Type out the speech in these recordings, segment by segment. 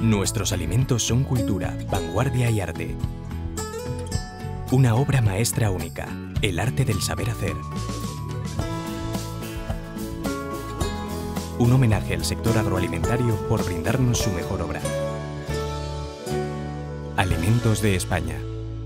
Nuestros alimentos son cultura, vanguardia y arte. Una obra maestra única, el arte del saber hacer. Un homenaje al sector agroalimentario por brindarnos su mejor obra. Alimentos de España.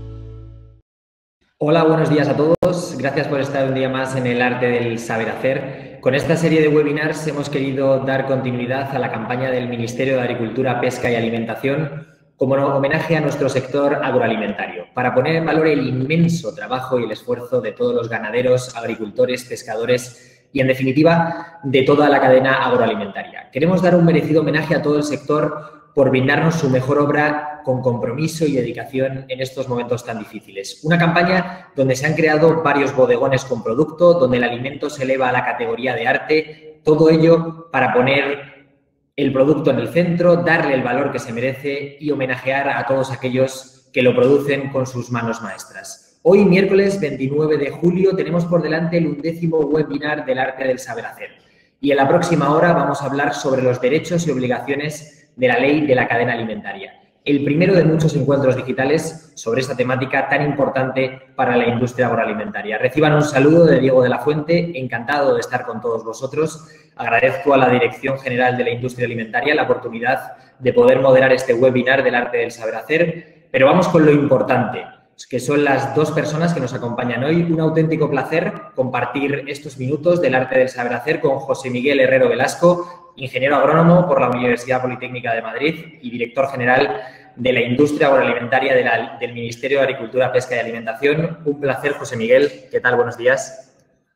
Hola, buenos días a todos. Gracias por estar un día más en el arte del saber hacer. Con esta serie de webinars hemos querido dar continuidad a la campaña del Ministerio de Agricultura, Pesca y Alimentación como homenaje a nuestro sector agroalimentario, para poner en valor el inmenso trabajo y el esfuerzo de todos los ganaderos, agricultores, pescadores y, en definitiva, de toda la cadena agroalimentaria. Queremos dar un merecido homenaje a todo el sector por brindarnos su mejor obra con compromiso y dedicación en estos momentos tan difíciles. Una campaña donde se han creado varios bodegones con producto, donde el alimento se eleva a la categoría de arte, todo ello para poner el producto en el centro, darle el valor que se merece y homenajear a todos aquellos que lo producen con sus manos maestras. Hoy, miércoles 29 de julio, tenemos por delante el 11º webinar del arte del saber hacer. Y en la próxima hora vamos a hablar sobre los derechos y obligaciones de la ley de la cadena alimentaria. El primero de muchos encuentros digitales sobre esta temática tan importante para la industria agroalimentaria. Reciban un saludo de Diego de la Fuente, encantado de estar con todos vosotros. Agradezco a la Dirección General de la Industria Alimentaria la oportunidad de poder moderar este webinar del arte del saber hacer, pero vamos con lo importante, que son las dos personas que nos acompañan hoy. Un auténtico placer compartir estos minutos del arte del saber hacer con José Miguel Herrero Velasco, ingeniero agrónomo por la Universidad Politécnica de Madrid y director general de la industria agroalimentaria del Ministerio de Agricultura, Pesca y Alimentación. Un placer, José Miguel. ¿Qué tal? Buenos días.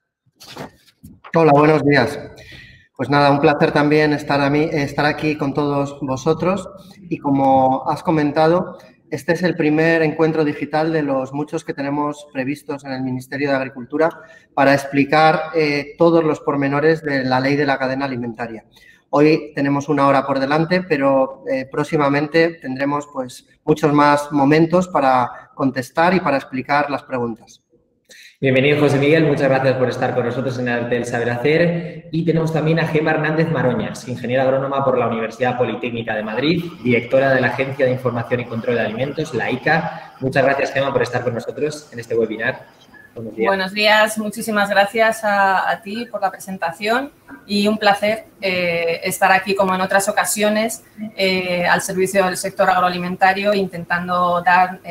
Hola, buenos días. Pues nada, un placer también estar aquí con todos vosotros y, como has comentado, este es el primer encuentro digital de los muchos que tenemos previstos en el Ministerio de Agricultura para explicar todos los pormenores de la ley de la cadena alimentaria. Hoy tenemos una hora por delante, pero próximamente tendremos pues muchos más momentos para contestar y para explicar las preguntas. Bienvenido, José Miguel. Muchas gracias por estar con nosotros en el arte del saber hacer. Y tenemos también a Gemma Hernández Maroñas, ingeniera agrónoma por la Universidad Politécnica de Madrid, directora de la Agencia de Información y Control de Alimentos, la ICA. Muchas gracias, Gemma, por estar con nosotros en este webinar. Buenos días. Buenos días. Muchísimas gracias a ti por la presentación y un placer estar aquí, como en otras ocasiones, al servicio del sector agroalimentario, intentando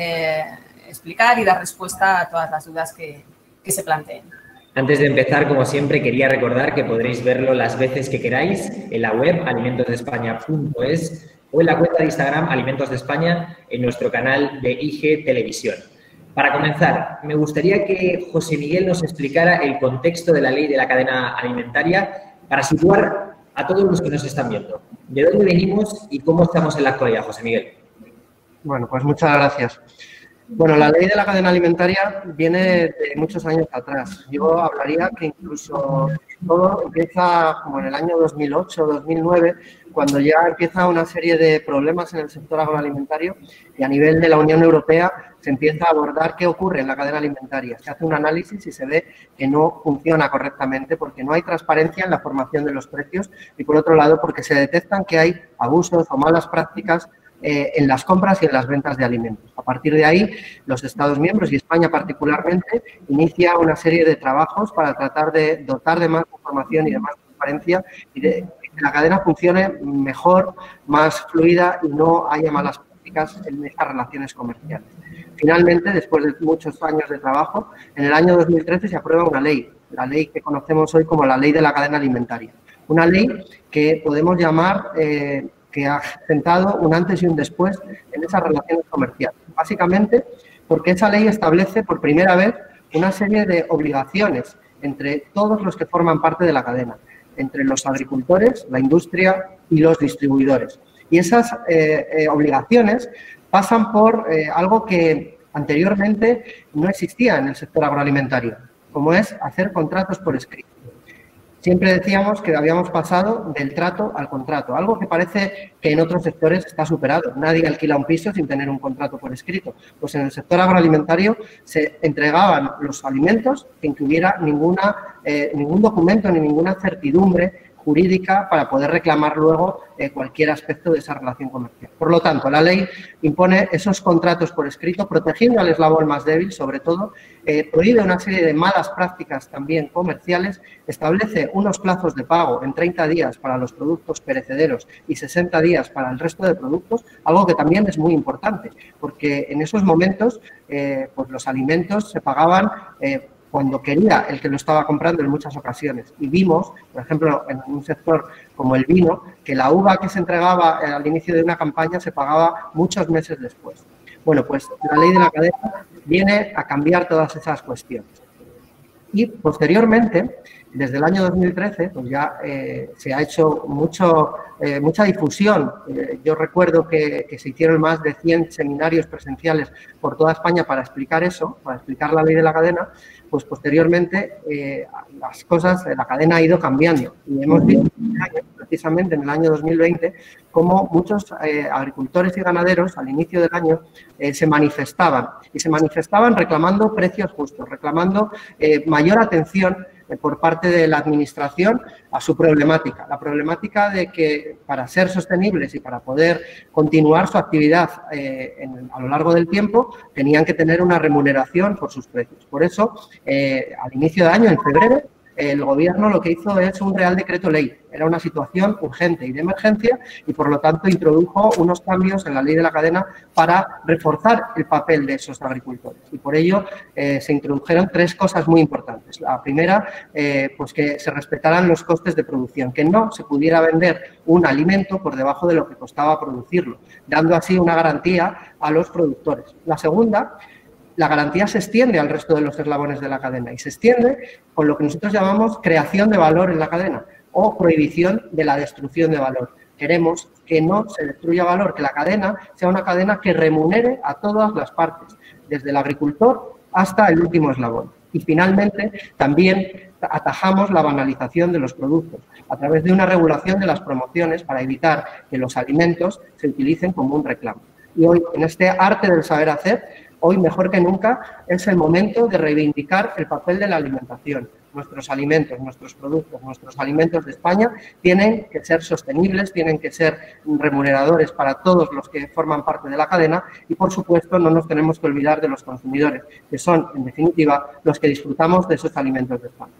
explicar y dar respuesta a todas las dudas que se planteen. Antes de empezar, como siempre, quería recordar que podréis verlo las veces que queráis en la web alimentosdeespaña.es o en la cuenta de Instagram Alimentos de España en nuestro canal de IG Televisión. Para comenzar, me gustaría que José Miguel nos explicara el contexto de la ley de la cadena alimentaria para situar a todos los que nos están viendo. ¿De dónde venimos y cómo estamos en la actualidad, José Miguel? Bueno, pues muchas gracias. Bueno, la ley de la cadena alimentaria viene de muchos años atrás. Yo hablaría que incluso todo empieza como en el año 2008 o 2009, cuando ya empieza una serie de problemas en el sector agroalimentario y a nivel de la Unión Europea se empieza a abordar qué ocurre en la cadena alimentaria. Se hace un análisis y se ve que no funciona correctamente porque no hay transparencia en la formación de los precios y, por otro lado, porque se detectan que hay abusos o malas prácticas en las compras y en las ventas de alimentos. A partir de ahí, los Estados miembros y España particularmente inicia una serie de trabajos para tratar de dotar de más información y de más transparencia y de que la cadena funcione mejor, más fluida y no haya malas prácticas en estas relaciones comerciales. Finalmente, después de muchos años de trabajo, en el año 2013 se aprueba una ley, la ley que conocemos hoy como la Ley de la Cadena Alimentaria. Una ley que podemos llamar que ha sentado un antes y un después en esas relaciones comerciales. Básicamente porque esa ley establece por primera vez una serie de obligaciones entre todos los que forman parte de la cadena, entre los agricultores, la industria y los distribuidores. Y esas obligaciones pasan por algo que anteriormente no existía en el sector agroalimentario, como es hacer contratos por escrito. Siempre decíamos que habíamos pasado del trato al contrato, algo que parece que en otros sectores está superado. Nadie alquila un piso sin tener un contrato por escrito. Pues en el sector agroalimentario se entregaban los alimentos sin que hubiera ningún documento ni ninguna certidumbre jurídica para poder reclamar luego cualquier aspecto de esa relación comercial. Por lo tanto, la ley impone esos contratos por escrito, protegiendo al eslabón más débil, sobre todo, prohíbe una serie de malas prácticas también comerciales, establece unos plazos de pago en 30 días para los productos perecederos y 60 días para el resto de productos, algo que también es muy importante, porque en esos momentos pues los alimentos se pagaban cuando quería el que lo estaba comprando en muchas ocasiones. Y vimos, por ejemplo, en un sector como el vino, que la uva que se entregaba al inicio de una campaña se pagaba muchos meses después. Bueno, pues la ley de la cadena viene a cambiar todas esas cuestiones. Y posteriormente, desde el año 2013, pues ya se ha hecho mucha difusión. Yo recuerdo que se hicieron más de 100 seminarios presenciales por toda España para explicar eso, para explicar la ley de la cadena. Pues posteriormente las cosas, la cadena ha ido cambiando. Y hemos visto precisamente en el año 2020 cómo muchos agricultores y ganaderos al inicio del año se manifestaban. Y se manifestaban reclamando precios justos, reclamando mayor atención por parte de la Administración a su problemática. La problemática de que para ser sostenibles y para poder continuar su actividad a lo largo del tiempo, tenían que tener una remuneración por sus precios. Por eso, al inicio de año, en febrero, el Gobierno lo que hizo es un Real Decreto Ley. Era una situación urgente y de emergencia y, por lo tanto, introdujo unos cambios en la ley de la cadena para reforzar el papel de esos agricultores. Y por ello se introdujeron 3 cosas muy importantes. La primera, pues que se respetaran los costes de producción, que no se pudiera vender un alimento por debajo de lo que costaba producirlo, dando así una garantía a los productores. La segunda, la garantía se extiende al resto de los eslabones de la cadena y se extiende con lo que nosotros llamamos creación de valor en la cadena o prohibición de la destrucción de valor. Queremos que no se destruya valor, que la cadena sea una cadena que remunere a todas las partes, desde el agricultor hasta el último eslabón. Y finalmente, también atajamos la banalización de los productos a través de una regulación de las promociones para evitar que los alimentos se utilicen como un reclamo. Y hoy, en este arte del saber hacer, hoy, mejor que nunca, es el momento de reivindicar el papel de la alimentación. Nuestros alimentos, nuestros productos, nuestros alimentos de España tienen que ser sostenibles, tienen que ser remuneradores para todos los que forman parte de la cadena y, por supuesto, no nos tenemos que olvidar de los consumidores, que son, en definitiva, los que disfrutamos de esos alimentos de España.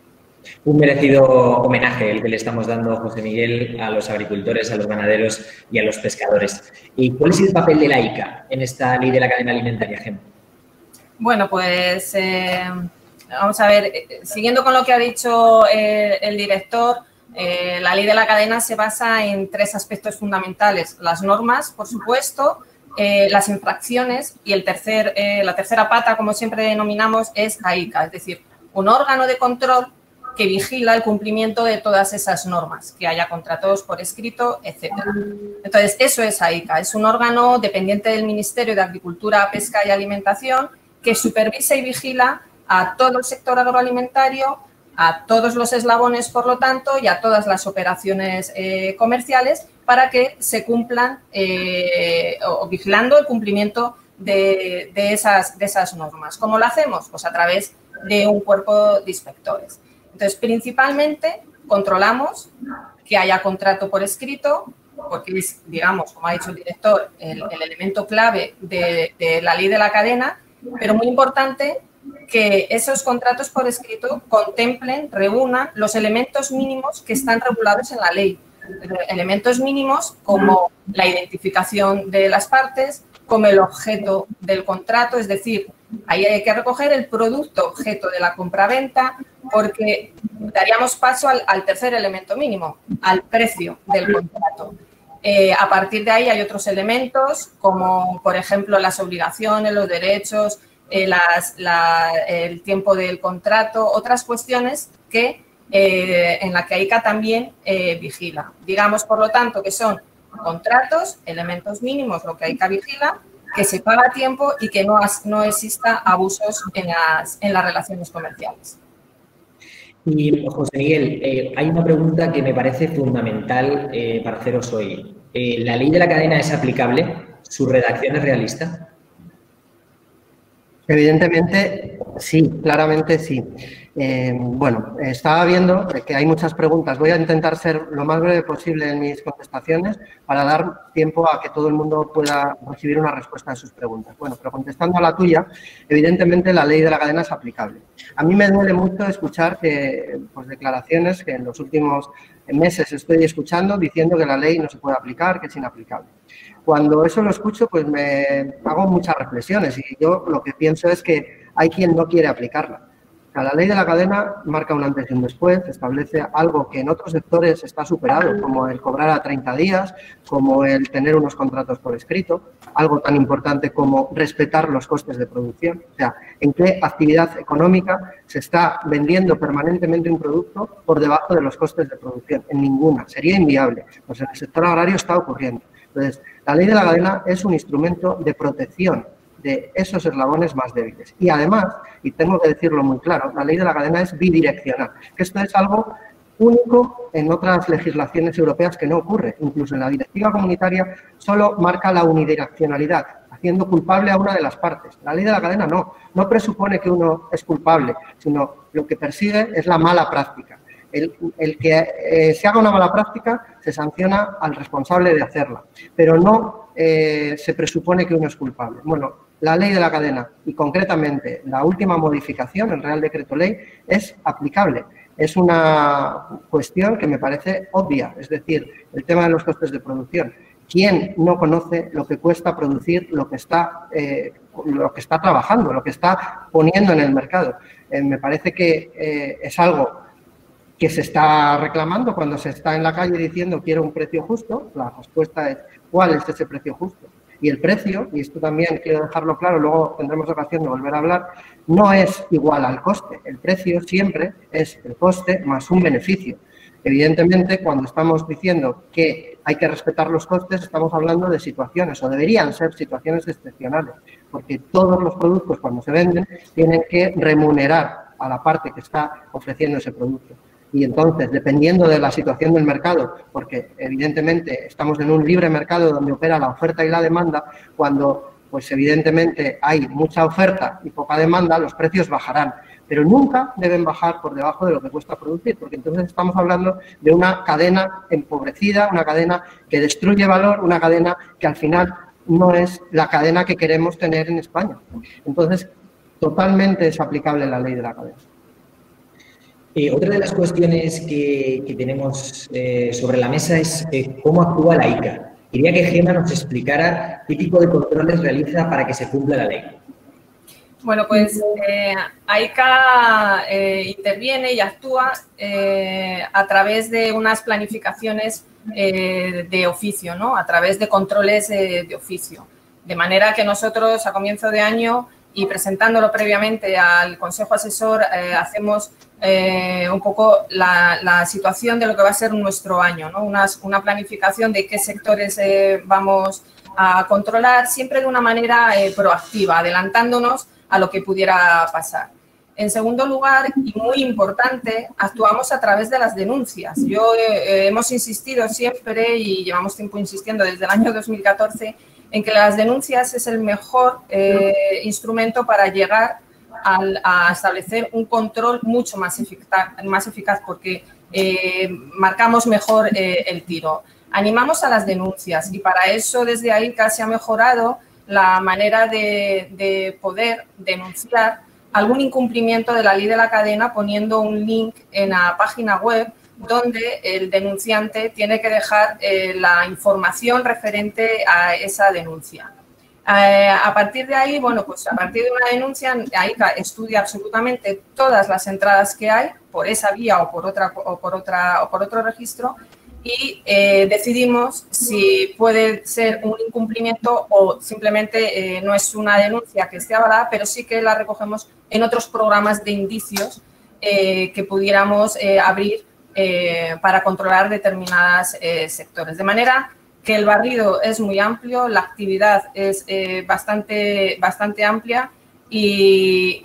Un merecido homenaje el que le estamos dando, José Miguel, a los agricultores, a los ganaderos y a los pescadores. ¿Y cuál es el papel de la ICA en esta ley de la cadena alimentaria, Gemma? Bueno, pues vamos a ver, siguiendo con lo que ha dicho el director, la ley de la cadena se basa en 3 aspectos fundamentales. Las normas, por supuesto, las infracciones y la tercera pata, como siempre denominamos, es la ICA, es decir, un órgano de control que vigila el cumplimiento de todas esas normas, que haya contratos por escrito, etcétera. Entonces, eso es AICA, es un órgano dependiente del Ministerio de Agricultura, Pesca y Alimentación que supervisa y vigila a todo el sector agroalimentario, a todos los eslabones, por lo tanto, y a todas las operaciones comerciales para que se cumplan o vigilando el cumplimiento de esas normas. ¿Cómo lo hacemos? Pues a través de un cuerpo de inspectores. Entonces, principalmente, controlamos que haya contrato por escrito, porque es, digamos, como ha dicho el director, el elemento clave de la ley de la cadena, pero muy importante que esos contratos por escrito contemplen, reúnan los elementos mínimos que están regulados en la ley. Elementos mínimos como la identificación de las partes, como el objeto del contrato, es decir, ahí hay que recoger el producto objeto de la compraventa porque daríamos paso al tercer elemento mínimo, al precio del contrato. A partir de ahí hay otros elementos como, por ejemplo, las obligaciones, los derechos, el tiempo del contrato, otras cuestiones que en la que AICA también vigila. Digamos, por lo tanto, que son contratos, elementos mínimos, lo que AICA vigila, que se paga a tiempo y que no exista abusos en las relaciones comerciales. Y, José Miguel, hay una pregunta que me parece fundamental para haceros hoy. ¿La ley de la cadena es aplicable? ¿Su redacción es realista? Evidentemente, sí, claramente sí. Bueno, estaba viendo que hay muchas preguntas. Voy a intentar ser lo más breve posible en mis contestaciones para dar tiempo a que todo el mundo pueda recibir una respuesta a sus preguntas. Bueno, pero contestando a la tuya, evidentemente la ley de la cadena es aplicable. A mí me duele mucho escuchar que, pues, declaraciones que en los últimos meses estoy escuchando diciendo que la ley no se puede aplicar, que es inaplicable. Cuando eso lo escucho, pues me hago muchas reflexiones y yo lo que pienso es que hay quien no quiere aplicarla. O sea, la ley de la cadena marca un antes y un después, establece algo que en otros sectores está superado, como el cobrar a 30 días, como el tener unos contratos por escrito, algo tan importante como respetar los costes de producción. O sea, ¿en qué actividad económica se está vendiendo permanentemente un producto por debajo de los costes de producción? En ninguna. Sería inviable. Pues en el sector agrario está ocurriendo. Entonces, la ley de la cadena es un instrumento de protección de esos eslabones más débiles. Y además, y tengo que decirlo muy claro, la ley de la cadena es bidireccional, que esto es algo único en otras legislaciones europeas que no ocurre. Incluso en la directiva comunitaria solo marca la unidireccionalidad, haciendo culpable a una de las partes. La ley de la cadena no presupone que uno es culpable, sino lo que persigue es la mala práctica. El que se haga una mala práctica se sanciona al responsable de hacerla, pero no se presupone que uno es culpable. Bueno, la ley de la cadena y concretamente la última modificación, el Real Decreto Ley, es aplicable. Es una cuestión que me parece obvia, es decir, el tema de los costes de producción. ¿Quién no conoce lo que cuesta producir lo que está trabajando, lo que está poniendo en el mercado? Me parece que es algo que se está reclamando cuando se está en la calle diciendo quiero un precio justo. La respuesta es ¿cuál es ese precio justo? Y el precio, y esto también quiero dejarlo claro, luego tendremos ocasión de volver a hablar, no es igual al coste. El precio siempre es el coste más un beneficio. Evidentemente, cuando estamos diciendo que hay que respetar los costes, estamos hablando de situaciones, o deberían ser situaciones excepcionales, porque todos los productos, cuando se venden, tienen que remunerar a la parte que está ofreciendo ese producto. Y entonces, dependiendo de la situación del mercado, porque evidentemente estamos en un libre mercado donde opera la oferta y la demanda, cuando pues evidentemente hay mucha oferta y poca demanda, los precios bajarán, pero nunca deben bajar por debajo de lo que cuesta producir, porque entonces estamos hablando de una cadena empobrecida, una cadena que destruye valor, una cadena que al final no es la cadena que queremos tener en España. Entonces, totalmente es aplicable la ley de la cadena. Otra de las cuestiones que tenemos sobre la mesa es cómo actúa la ICA. Quería que Gemma nos explicara qué tipo de controles realiza para que se cumpla la ley. Bueno, pues AICA interviene y actúa a través de unas planificaciones de oficio, ¿no? A través de controles de oficio. De manera que nosotros a comienzo de año y presentándolo previamente al Consejo Asesor hacemos un poco la situación de lo que va a ser nuestro año, ¿no? Una planificación de qué sectores vamos a controlar, siempre de una manera proactiva, adelantándonos a lo que pudiera pasar. En segundo lugar, y muy importante, actuamos a través de las denuncias. Hemos insistido siempre y llevamos tiempo insistiendo desde el año 2014 en que las denuncias es el mejor instrumento para llegar a establecer un control mucho más eficaz porque marcamos mejor el tiro. Animamos a las denuncias y para eso desde ahí casi ha mejorado la manera de poder denunciar algún incumplimiento de la ley de la cadena poniendo un link en la página web donde el denunciante tiene que dejar la información referente a esa denuncia. A partir de ahí, bueno, pues a partir de una denuncia, AICA estudia absolutamente todas las entradas que hay por esa vía o por otro registro y decidimos si puede ser un incumplimiento o simplemente no es una denuncia que esté avalada, pero sí que la recogemos en otros programas de indicios que pudiéramos abrir para controlar determinados sectores. De manera que el barrido es muy amplio, la actividad es bastante amplia y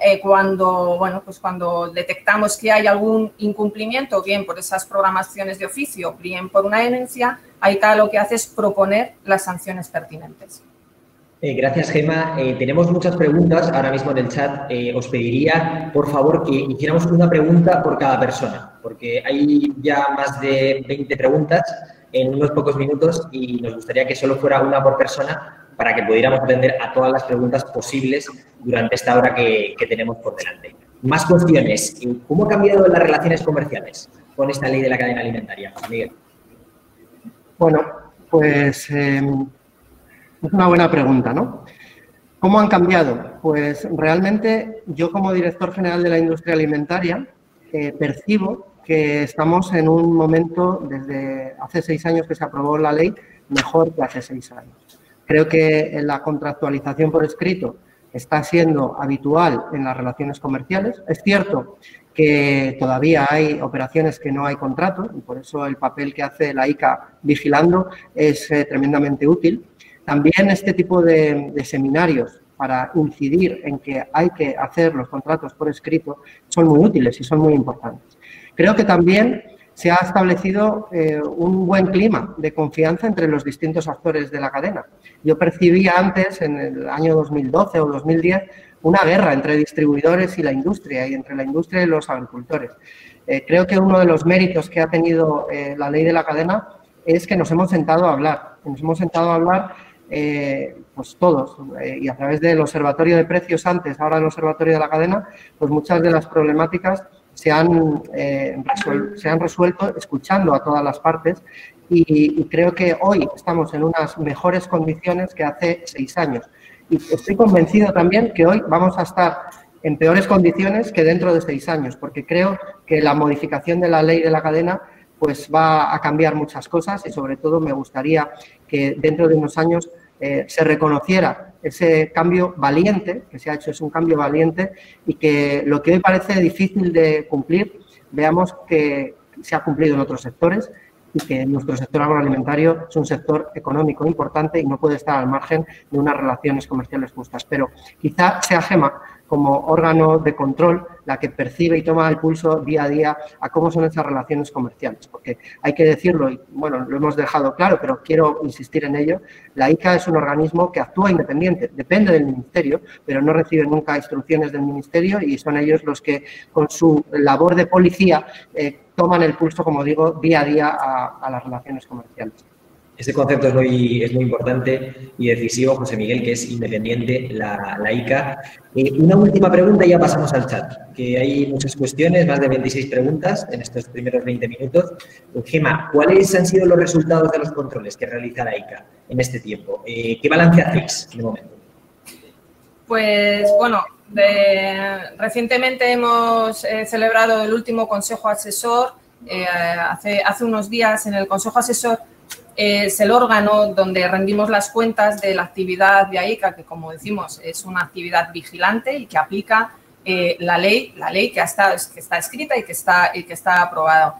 cuando detectamos que hay algún incumplimiento, bien por esas programaciones de oficio, bien por una denuncia, AICA lo que hace es proponer las sanciones pertinentes. Gracias, Gemma. Tenemos muchas preguntas ahora mismo en el chat. Os pediría, por favor, que hiciéramos una pregunta por cada persona, porque hay ya más de 20 preguntas en unos pocos minutos y nos gustaría que solo fuera una por persona para que pudiéramos atender a todas las preguntas posibles durante esta hora que tenemos por delante. Más cuestiones. ¿Cómo han cambiado las relaciones comerciales con esta ley de la cadena alimentaria? Miguel. Bueno, pues es una buena pregunta, ¿no? ¿Cómo han cambiado? Pues realmente yo como director general de la industria alimentaria percibo que estamos en un momento, desde hace 6 años que se aprobó la ley, mejor que hace 6 años. Creo que la contractualización por escrito está siendo habitual en las relaciones comerciales. Es cierto que todavía hay operaciones que no hay contrato y por eso el papel que hace la ICA vigilando es tremendamente útil. También este tipo de seminarios para incidir en que hay que hacer los contratos por escrito son muy útiles y son muy importantes. Creo que también se ha establecido un buen clima de confianza entre los distintos actores de la cadena. Yo percibía antes, en el año 2012 o 2010, una guerra entre distribuidores y la industria, y entre la industria y los agricultores. Creo que uno de los méritos que ha tenido la ley de la cadena es que nos hemos sentado a hablar. Pues todos, y a través del observatorio de precios antes, ahora el observatorio de la cadena, pues muchas de las problemáticas se han resuelto escuchando a todas las partes y creo que hoy estamos en unas mejores condiciones que hace 6 años. Y estoy convencido también que hoy vamos a estar en peores condiciones que dentro de 6 años, porque creo que la modificación de la ley de la cadena pues va a cambiar muchas cosas y sobre todo me gustaría que dentro de unos años se reconociera ese cambio valiente que se ha hecho, es un cambio valiente y que lo que hoy parece difícil de cumplir, veamos que se ha cumplido en otros sectores y que nuestro sector agroalimentario es un sector económico importante y no puede estar al margen de unas relaciones comerciales justas. Pero quizá sea Gemma, como órgano de control, la que percibe y toma el pulso día a día a cómo son esas relaciones comerciales. Porque hay que decirlo, y bueno, lo hemos dejado claro, pero quiero insistir en ello, la ICA es un organismo que actúa independiente, depende del Ministerio, pero no recibe nunca instrucciones del Ministerio y son ellos los que, con su labor de policía, toman el pulso, como digo, día a día a las relaciones comerciales. Ese concepto es muy importante y decisivo, José Miguel, que es independiente la ICA. Una última pregunta y ya pasamos al chat, que hay muchas cuestiones, más de 26 preguntas en estos primeros 20 minutos. Gemma, ¿cuáles han sido los resultados de los controles que realiza la ICA en este tiempo? ¿Qué balance hacéis de momento? Pues, bueno, recientemente hemos celebrado el último Consejo Asesor. Hace unos días en el Consejo Asesor es el órgano donde rendimos las cuentas de la actividad de AICA, que como decimos es una actividad vigilante y que aplica la ley que está escrita y que está aprobada.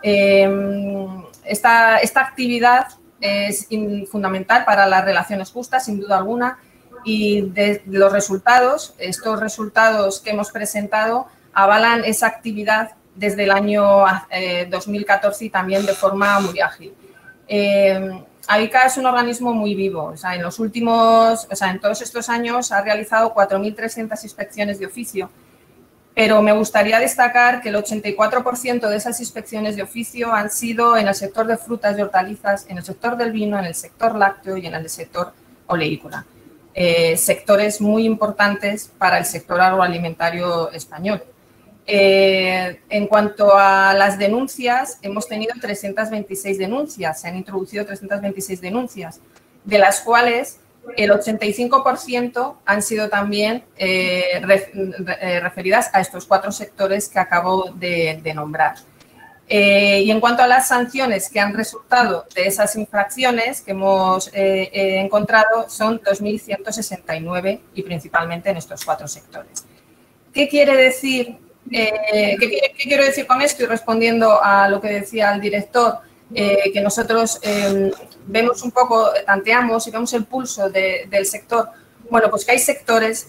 Esta actividad es fundamental para las relaciones justas, sin duda alguna, y de los resultados, estos resultados que hemos presentado avalan esa actividad desde el año 2014 y también de forma muy ágil. AICA es un organismo muy vivo, en todos estos años ha realizado 4.300 inspecciones de oficio, pero me gustaría destacar que el 84% de esas inspecciones de oficio han sido en el sector de frutas y hortalizas, en el sector del vino, en el sector lácteo y en el sector oleícola. Sectores muy importantes para el sector agroalimentario español. En cuanto a las denuncias, hemos tenido 326 denuncias, se han introducido 326 denuncias, de las cuales el 85% han sido también referidas a estos 4 sectores que acabo de nombrar. Y en cuanto a las sanciones que han resultado de esas infracciones que hemos encontrado, son 2.169 y principalmente en estos 4 sectores. ¿Qué quiere decir? ¿Qué quiero decir con esto? Y respondiendo a lo que decía el director, que nosotros vemos un poco, tanteamos y vemos el pulso del sector. Bueno, pues que hay sectores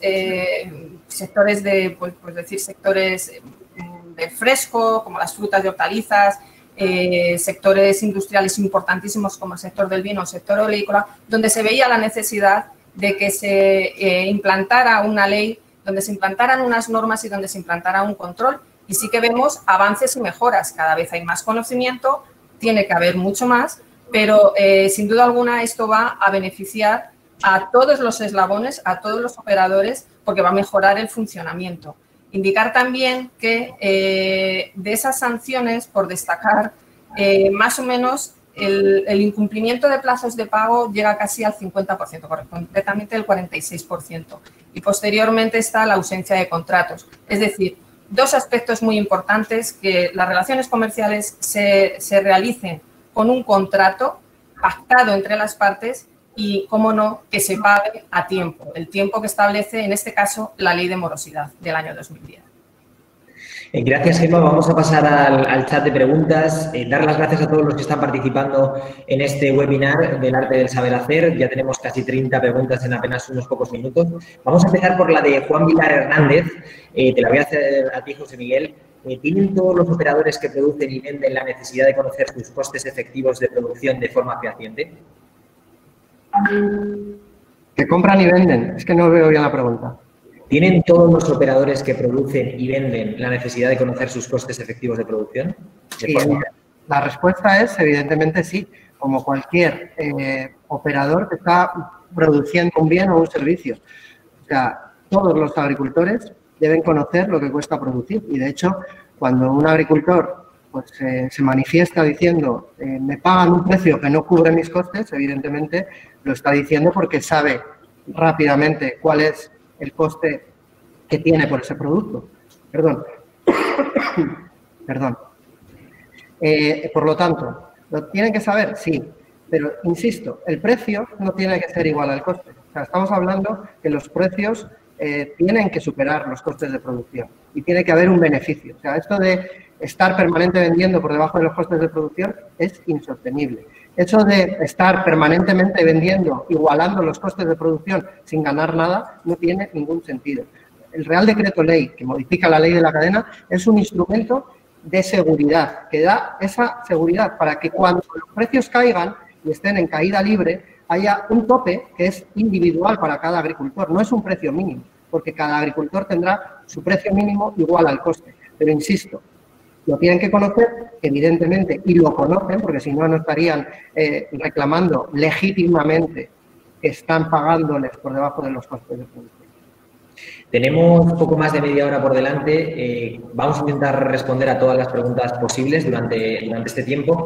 de fresco, como las frutas y hortalizas, sectores industriales importantísimos como el sector del vino, el sector oleícola, donde se veía la necesidad de que se implantara una ley, donde se implantaran unas normas y donde se implantara un control. Y sí que vemos avances y mejoras. Cada vez hay más conocimiento, tiene que haber mucho más, pero sin duda alguna esto va a beneficiar a todos los eslabones, a todos los operadores, porque va a mejorar el funcionamiento. Indicar también que de esas sanciones, por destacar, más o menos el incumplimiento de plazos de pago llega casi al 50%, concretamente el 46%. Y posteriormente está la ausencia de contratos. Es decir, dos aspectos muy importantes: que las relaciones comerciales se realicen con un contrato pactado entre las partes y, cómo no, que se pague a tiempo, el tiempo que establece, en este caso, la Ley de Morosidad del año 2010. Gracias, Gemma. Vamos a pasar al chat de preguntas. Dar las gracias a todos los que están participando en este webinar del arte del saber hacer. Ya tenemos casi 30 preguntas en apenas unos pocos minutos. Vamos a empezar por la de Juan Vilar Hernández. Te la voy a hacer a ti, José Miguel. ¿Tienen todos los operadores que producen y venden la necesidad de conocer sus costes efectivos de producción de forma fehaciente? ¿Que compran y venden? Es que no veo bien la pregunta. ¿Tienen todos los operadores que producen y venden la necesidad de conocer sus costes efectivos de producción? Sí, la respuesta es, evidentemente, sí. Como cualquier operador que está produciendo un bien o un servicio. O sea, todos los agricultores deben conocer lo que cuesta producir. Y, de hecho, cuando un agricultor pues, se manifiesta diciendo me pagan un precio que no cubre mis costes, evidentemente lo está diciendo porque sabe rápidamente cuál es el coste que tiene por ese producto. Perdón. Perdón. Por lo tanto, ¿lo tienen que saber? Sí. Pero, insisto, el precio no tiene que ser igual al coste. O sea, estamos hablando que los precios tienen que superar los costes de producción y tiene que haber un beneficio. O sea, esto de estar permanentemente vendiendo por debajo de los costes de producción es insostenible. Eso de estar permanentemente vendiendo, igualando los costes de producción sin ganar nada, no tiene ningún sentido. El Real Decreto Ley, que modifica la ley de la cadena, es un instrumento de seguridad, que da esa seguridad para que cuando los precios caigan y estén en caída libre, haya un tope que es individual para cada agricultor. No es un precio mínimo, porque cada agricultor tendrá su precio mínimo igual al coste. Pero, insisto, lo tienen que conocer, evidentemente, y lo conocen, porque si no, no estarían reclamando legítimamente que están pagándoles por debajo de los costes de producción. Tenemos poco más de media hora por delante. Vamos a intentar responder a todas las preguntas posibles durante este tiempo.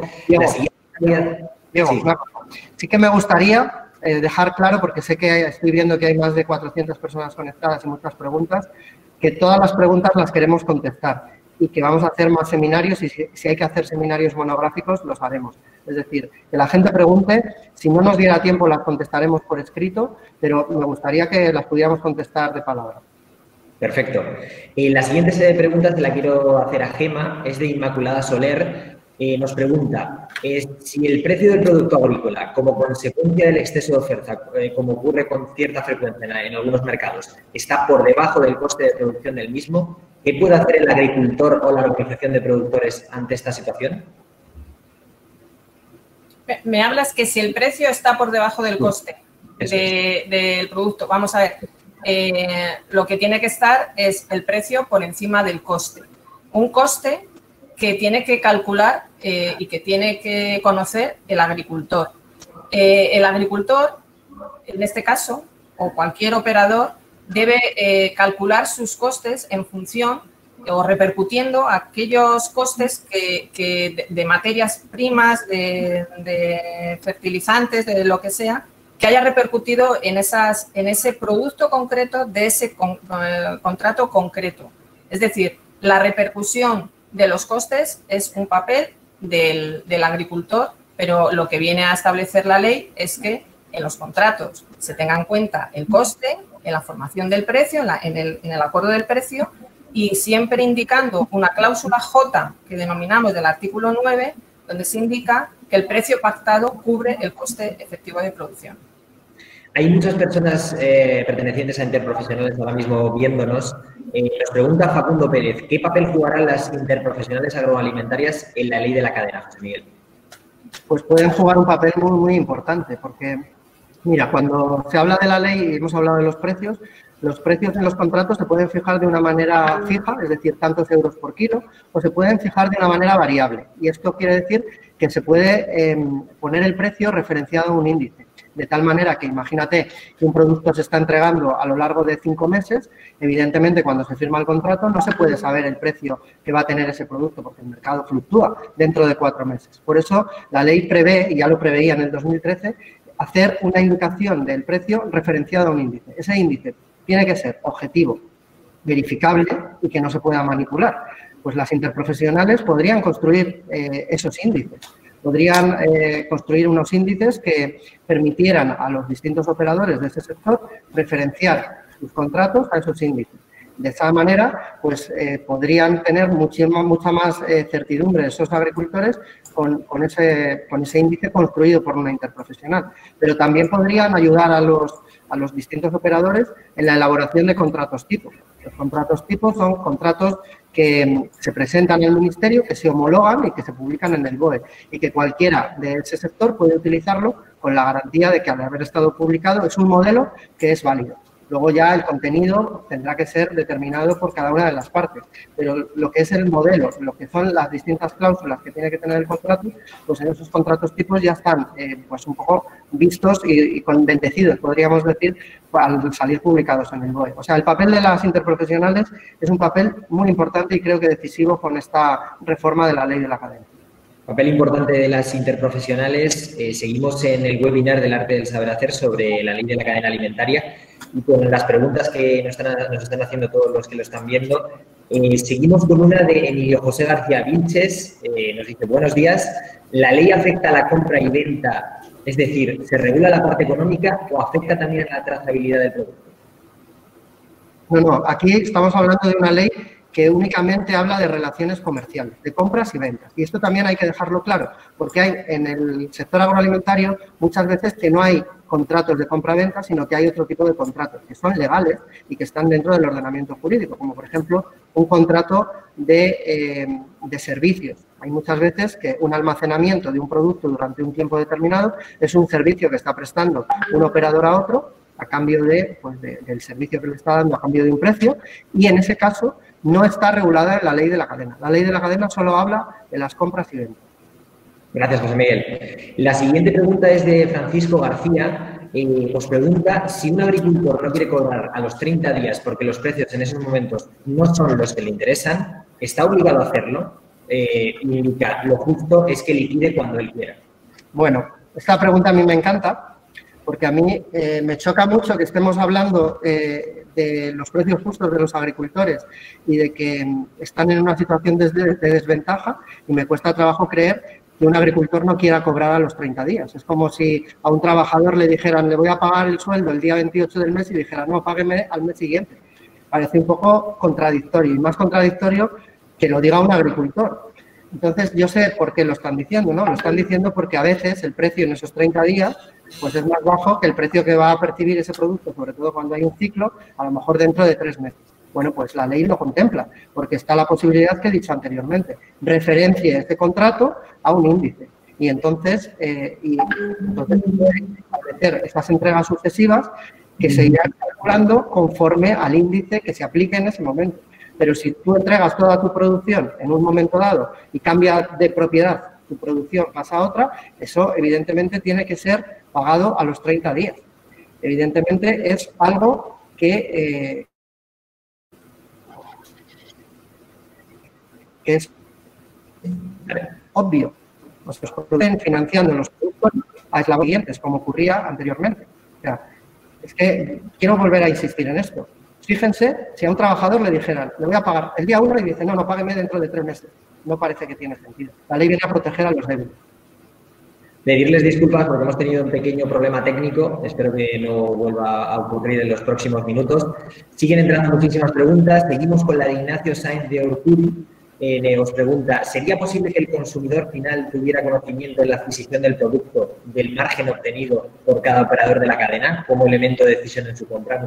Diego, sí. Sí que me gustaría dejar claro, porque sé que estoy viendo que hay más de 400 personas conectadas y muchas preguntas, que todas las preguntas las queremos contestar y que vamos a hacer más seminarios y si hay que hacer seminarios monográficos, los haremos. Es decir, que la gente pregunte, si no nos diera tiempo las contestaremos por escrito, pero me gustaría que las pudiéramos contestar de palabra. Perfecto. La siguiente pregunta te la quiero hacer a Gemma, es de Inmaculada Soler. Nos pregunta, si el precio del producto agrícola, como consecuencia del exceso de oferta, como ocurre con cierta frecuencia en algunos mercados, está por debajo del coste de producción del mismo, ¿qué puede hacer el agricultor o la organización de productores ante esta situación? Me hablas que si el precio está por debajo del coste del producto. Vamos a ver, lo que tiene que estar es el precio por encima del coste. Un coste que tiene que calcular y que tiene que conocer el agricultor. El agricultor, en este caso, o cualquier operador, debe calcular sus costes en función o repercutiendo aquellos costes que de materias primas, de fertilizantes, de lo que sea, que haya repercutido en ese producto concreto de ese contrato concreto. Es decir, la repercusión de los costes es un papel del agricultor, pero lo que viene a establecer la ley es que en los contratos se tenga en cuenta el coste, en la formación del precio, en el acuerdo del precio, y siempre indicando una cláusula J que denominamos del artículo 9, donde se indica que el precio pactado cubre el coste efectivo de producción. Hay muchas personas pertenecientes a interprofesionales ahora mismo viéndonos. Nos pregunta Facundo Pérez, ¿qué papel jugarán las interprofesionales agroalimentarias en la ley de la cadena, José Miguel? Pues pueden jugar un papel muy, muy importante, porque Mira, cuando se habla de la ley y hemos hablado de los precios en los contratos se pueden fijar de una manera fija, es decir, tantos euros por kilo, o se pueden fijar de una manera variable. Y esto quiere decir que se puede poner el precio referenciado a un índice. De tal manera que imagínate que un producto se está entregando a lo largo de 5 meses, evidentemente cuando se firma el contrato no se puede saber el precio que va a tener ese producto porque el mercado fluctúa dentro de 4 meses. Por eso la ley prevé, y ya lo preveía en el 2013, hacer una indicación del precio referenciado a un índice. Ese índice tiene que ser objetivo, verificable y que no se pueda manipular. Pues las interprofesionales podrían construir esos índices. Podrían construir unos índices que permitieran a los distintos operadores de ese sector referenciar sus contratos a esos índices. De esa manera, pues podrían tener mucha más certidumbre esos agricultores con ese índice construido por una interprofesional. Pero también podrían ayudar a los distintos operadores en la elaboración de contratos tipo. Los contratos tipo son contratos que se presentan en el Ministerio, que se homologan y que se publican en el BOE y que cualquiera de ese sector puede utilizarlo con la garantía de que al haber estado publicado es un modelo que es válido. Luego ya el contenido tendrá que ser determinado por cada una de las partes, pero lo que es el modelo, lo que son las distintas cláusulas que tiene que tener el contrato, pues en esos contratos tipos ya están pues un poco vistos y bendecidos, podríamos decir, al salir publicados en el BOE. O sea, el papel de las interprofesionales es un papel muy importante y creo que decisivo con esta reforma de la ley de la cadena. Papel importante de las interprofesionales. Seguimos en el webinar del arte del saber hacer sobre la ley de la cadena alimentaria y con las preguntas que nos están haciendo todos los que lo están viendo. Seguimos con una de Emilio José García Vinches. Nos dice, buenos días, ¿la ley afecta a la compra y venta? Es decir, ¿se regula la parte económica o afecta también a la trazabilidad del producto? No, aquí estamos hablando de una ley que únicamente habla de relaciones comerciales, de compras y ventas. Y esto también hay que dejarlo claro, porque hay en el sector agroalimentario muchas veces que no hay contratos de compra-venta, sino que hay otro tipo de contratos que son legales y que están dentro del ordenamiento jurídico, como por ejemplo un contrato de servicios. Hay muchas veces que un almacenamiento de un producto durante un tiempo determinado es un servicio que está prestando un operador a otro a cambio del servicio que le está dando a cambio de un precio y en ese caso no está regulada en la ley de la cadena. La ley de la cadena solo habla de las compras y ventas. Gracias, José Miguel. La siguiente pregunta es de Francisco García. Os pregunta si un agricultor no quiere cobrar a los 30 días porque los precios en esos momentos no son los que le interesan, ¿está obligado a hacerlo? Indica, lo justo es que liquide cuando él quiera. Bueno, esta pregunta a mí me encanta porque a mí me choca mucho que estemos hablando de los precios justos de los agricultores y de que están en una situación de desventaja y me cuesta trabajo creer que un agricultor no quiera cobrar a los 30 días. Es como si a un trabajador le dijeran, le voy a pagar el sueldo el día 28 del mes y dijera, no, págueme al mes siguiente. Parece un poco contradictorio y más contradictorio que lo diga un agricultor. Entonces, yo sé por qué lo están diciendo, ¿no? Lo están diciendo porque a veces el precio en esos 30 días pues es más bajo que el precio que va a percibir ese producto, sobre todo cuando hay un ciclo, a lo mejor dentro de 3 meses. Bueno, pues la ley lo contempla, porque está la posibilidad que he dicho anteriormente. Referencie este contrato a un índice. Y entonces puede establecer estas entregas sucesivas que se irán calculando conforme al índice que se aplique en ese momento. Pero si tú entregas toda tu producción en un momento dado y cambia de propiedad tu producción, pasa a otra, eso evidentemente tiene que ser pagado a los 30 días. Evidentemente es algo que es obvio. Los que estén financiando los productos a eslabones siguientes, como ocurría anteriormente. O sea, es que quiero volver a insistir en esto. Fíjense, si a un trabajador le dijeran, le voy a pagar el día 1 y dice, no, págueme dentro de 3 meses. No parece que tiene sentido. La ley viene a proteger a los débiles. Pedirles disculpas porque hemos tenido un pequeño problema técnico. Espero que no vuelva a ocurrir en los próximos minutos. Siguen entrando muchísimas preguntas. Seguimos con la de Ignacio Sáenz de Orturi. Os pregunta, ¿sería posible que el consumidor final tuviera conocimiento en la adquisición del producto del margen obtenido por cada operador de la cadena como elemento de decisión en su compra?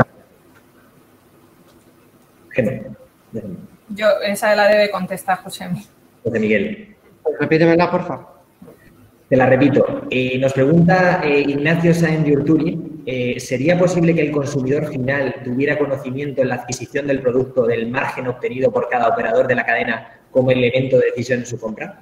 Yo, esa la debe contestar José Miguel. José Miguel. Repítemela, por favor. Te la repito. Nos pregunta Ignacio Sáenz de Urturi, ¿sería posible que el consumidor final tuviera conocimiento en la adquisición del producto del margen obtenido por cada operador de la cadena como elemento de decisión en su compra?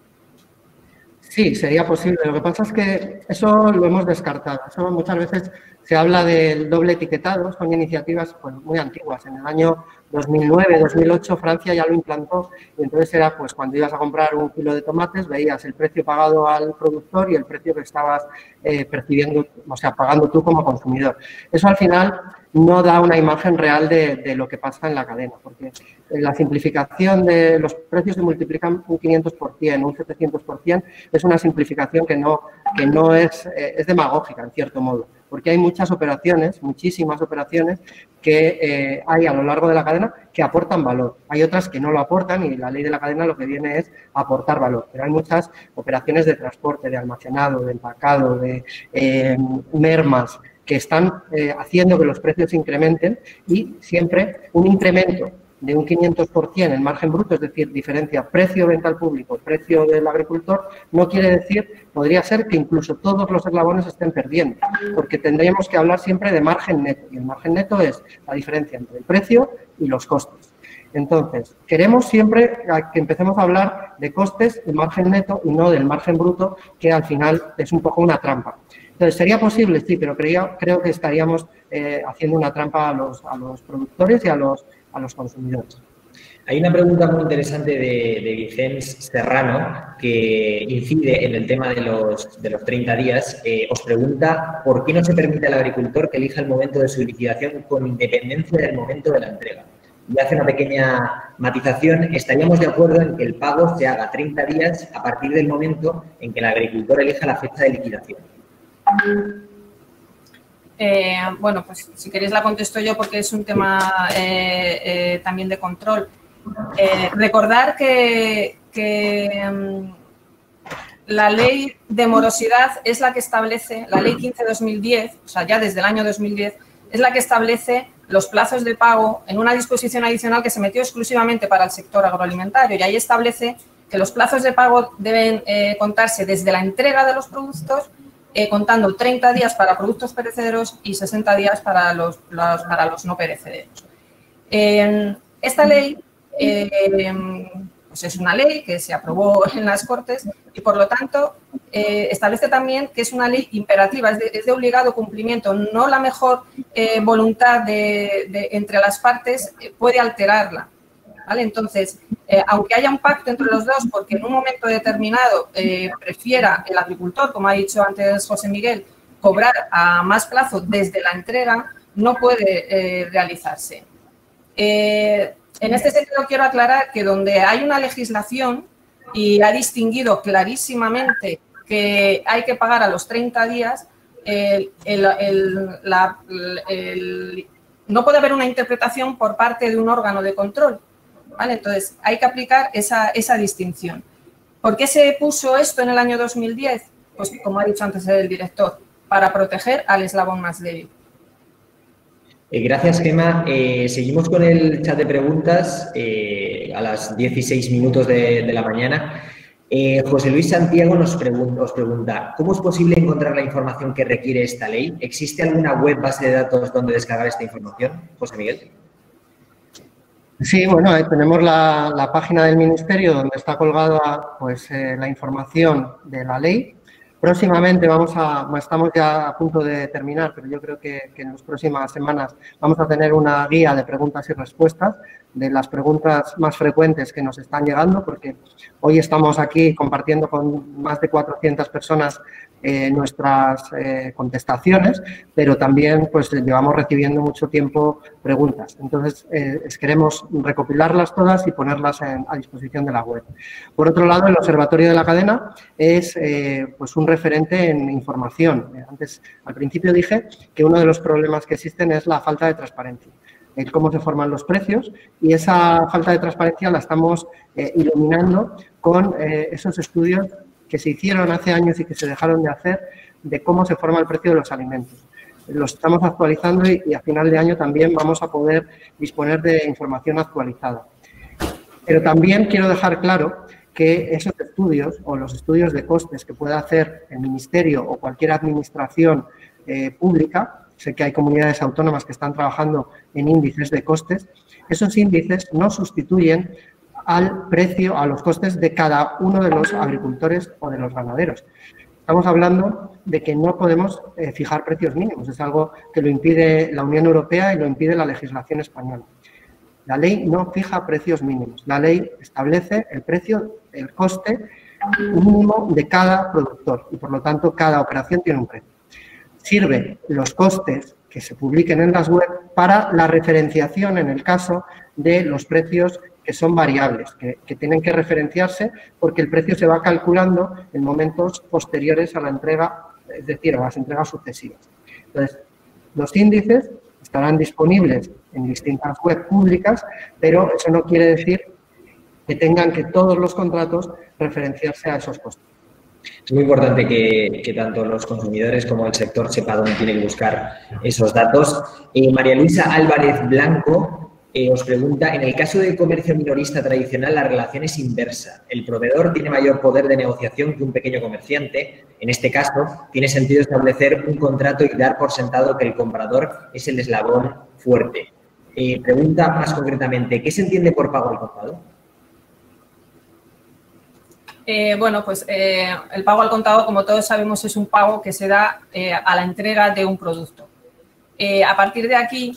Sí, sería posible. Lo que pasa es que eso lo hemos descartado. Eso muchas veces se habla del doble etiquetado. Son iniciativas pues, muy antiguas. En el año 2009, 2008, Francia ya lo implantó. Y entonces era, pues, cuando ibas a comprar un kilo de tomates, veías el precio pagado al productor y el precio que estabas percibiendo, o sea, pagando tú como consumidor. Eso, al final, no da una imagen real de lo que pasa en la cadena, porque la simplificación de los precios se multiplican un 500%, un 700%, es una simplificación que no es demagógica, en cierto modo, porque hay muchas operaciones, muchísimas operaciones que hay a lo largo de la cadena que aportan valor. Hay otras que no lo aportan y la ley de la cadena lo que viene es aportar valor, pero hay muchas operaciones de transporte, de almacenado, de empacado, de mermas, que están haciendo que los precios incrementen y siempre un incremento de un 500% en margen bruto, es decir, diferencia precio-venta al público, precio del agricultor, no quiere decir, podría ser que incluso todos los eslabones estén perdiendo, porque tendríamos que hablar siempre de margen neto, y el margen neto es la diferencia entre el precio y los costes. Entonces, queremos siempre que empecemos a hablar de costes, de margen neto y no del margen bruto, que al final es un poco una trampa. Entonces, ¿sería posible? Sí, pero creo que estaríamos haciendo una trampa a los productores y a los consumidores. Hay una pregunta muy interesante de Vicens Serrano que incide en el tema de los 30 días. Os pregunta por qué no se permite al agricultor que elija el momento de su liquidación con independencia del momento de la entrega. Y hace una pequeña matización. Estaríamos de acuerdo en que el pago se haga 30 días a partir del momento en que el agricultor elija la fecha de liquidación. Bueno, pues si queréis la contesto yo porque es un tema también de control. Recordar que la ley de morosidad es la que establece, la ley 15/2010, o sea, ya desde el año 2010, es la que establece los plazos de pago en una disposición adicional que se metió exclusivamente para el sector agroalimentario, y ahí establece que los plazos de pago deben contarse desde la entrega de los productos, contando 30 días para productos perecederos y 60 días para los no perecederos. Esta ley pues es una ley que se aprobó en las Cortes y, por lo tanto, establece también que es una ley imperativa, es de obligado cumplimiento. No la mejor voluntad entre las partes puede alterarla, ¿vale? Entonces, aunque haya un pacto entre los dos, porque en un momento determinado prefiera el agricultor, como ha dicho antes José Miguel, cobrar a más plazo desde la entrega, no puede realizarse. En este sentido, quiero aclarar que donde hay una legislación y ha distinguido clarísimamente que hay que pagar a los 30 días, no puede haber una interpretación por parte de un órgano de control, ¿vale? Entonces, hay que aplicar esa distinción. ¿Por qué se puso esto en el año 2010? Pues, como ha dicho antes el director, para proteger al eslabón más débil. Gracias, Gemma. Seguimos con el chat de preguntas a las 16 minutos de la mañana. José Luis Santiago os pregunta, ¿cómo es posible encontrar la información que requiere esta ley? ¿Existe alguna web base de datos donde descargar esta información? José Miguel. Sí, bueno, tenemos la página del Ministerio donde está colgada pues, la información de la ley. Próximamente estamos ya a punto de terminar, pero yo creo que en las próximas semanas vamos a tener una guía de preguntas y respuestas de las preguntas más frecuentes que nos están llegando, porque hoy estamos aquí compartiendo con más de 400 personas nuestras contestaciones, pero también pues llevamos recibiendo mucho tiempo preguntas. Entonces, queremos recopilarlas todas y ponerlas a disposición de la web. Por otro lado, el Observatorio de la Cadena es pues un referente en información. Antes, al principio dije que uno de los problemas que existen es la falta de transparencia, el cómo se forman los precios, y esa falta de transparencia la estamos iluminando con esos estudios que se hicieron hace años y que se dejaron de hacer de cómo se forma el precio de los alimentos. Los estamos actualizando y a final de año también vamos a poder disponer de información actualizada. Pero también quiero dejar claro que esos estudios o los estudios de costes que pueda hacer el Ministerio o cualquier administración pública, sé que hay comunidades autónomas que están trabajando en índices de costes, esos índices no sustituyen al precio, a los costes de cada uno de los agricultores o de los ganaderos. Estamos hablando de que no podemos fijar precios mínimos, es algo que lo impide la Unión Europea y lo impide la legislación española. La ley no fija precios mínimos, la ley establece el precio, el coste mínimo de cada productor y, por lo tanto, cada operación tiene un precio. Sirve los costes que se publiquen en las web para la referenciación en el caso de los precios que son variables, que tienen que referenciarse porque el precio se va calculando en momentos posteriores a la entrega, es decir, a las entregas sucesivas. Entonces, los índices estarán disponibles en distintas web públicas, pero eso no quiere decir que tengan que todos los contratos referenciarse a esos costes. Es muy importante que tanto los consumidores como el sector sepa dónde tiene que buscar esos datos. María Luisa Álvarez Blanco os pregunta, en el caso del comercio minorista tradicional, la relación es inversa. El proveedor tiene mayor poder de negociación que un pequeño comerciante. En este caso, tiene sentido establecer un contrato y dar por sentado que el comprador es el eslabón fuerte. Pregunta más concretamente, ¿qué se entiende por pago al contado? Bueno, pues el pago al contado, como todos sabemos, es un pago que se da a la entrega de un producto. A partir de aquí,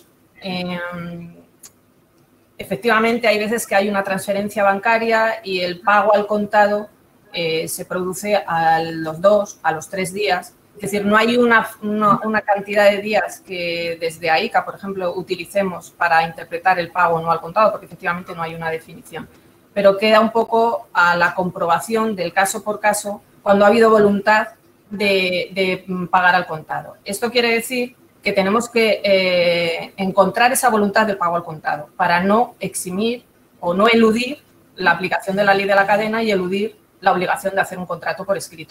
efectivamente, hay veces que hay una transferencia bancaria y el pago al contado se produce a los 2, a los 3 días. Es decir, no hay una cantidad de días que desde AICA, por ejemplo, utilicemos para interpretar el pago no al contado, porque efectivamente no hay una definición. Pero queda un poco a la comprobación del caso por caso cuando ha habido voluntad de pagar al contado. Esto quiere decir que tenemos que encontrar esa voluntad de pago al contado para no eximir o no eludir la aplicación de la ley de la cadena y eludir la obligación de hacer un contrato por escrito.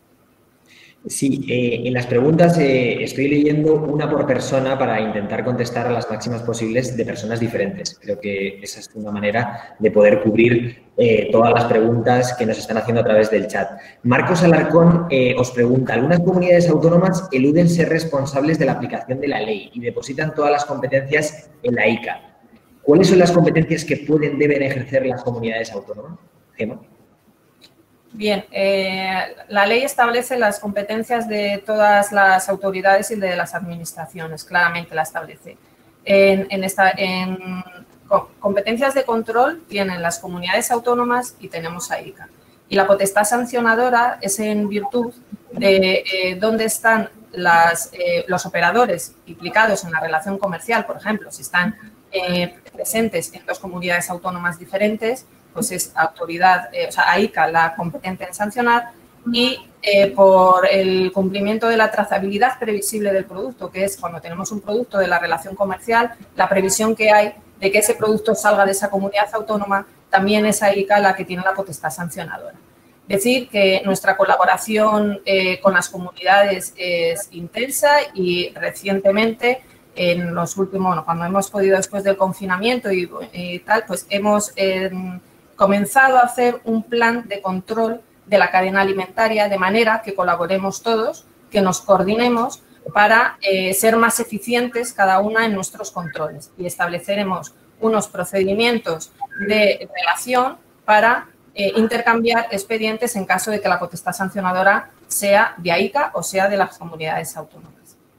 Sí, en las preguntas estoy leyendo una por persona para intentar contestar a las máximas posibles de personas diferentes. Creo que esa es una manera de poder cubrir todas las preguntas que nos están haciendo a través del chat. Marcos Alarcón os pregunta, algunas comunidades autónomas eluden ser responsables de la aplicación de la ley y depositan todas las competencias en la ICA. ¿Cuáles son las competencias que deben ejercer las comunidades autónomas? Gemma. Bien, la ley establece las competencias de todas las autoridades y de las administraciones, claramente la establece. En competencias de control tienen las comunidades autónomas y tenemos AICA. Y la potestad sancionadora es en virtud de dónde están los operadores implicados en la relación comercial, por ejemplo, si están presentes en 2 comunidades autónomas diferentes, pues es autoridad, o sea, AICA la competente en sancionar y por el cumplimiento de la trazabilidad previsible del producto, que es cuando tenemos un producto de la relación comercial, la previsión que hay de que ese producto salga de esa comunidad autónoma, también es AICA la que tiene la potestad sancionadora. Decir que nuestra colaboración con las comunidades es intensa y recientemente, en los últimos, bueno, cuando hemos podido después del confinamiento y tal, pues hemos comenzado a hacer un plan de control de la cadena alimentaria de manera que colaboremos todos, que nos coordinemos para ser más eficientes cada una en nuestros controles y estableceremos unos procedimientos de relación para intercambiar expedientes en caso de que la potestad sancionadora sea de AICA o sea de las comunidades autónomas.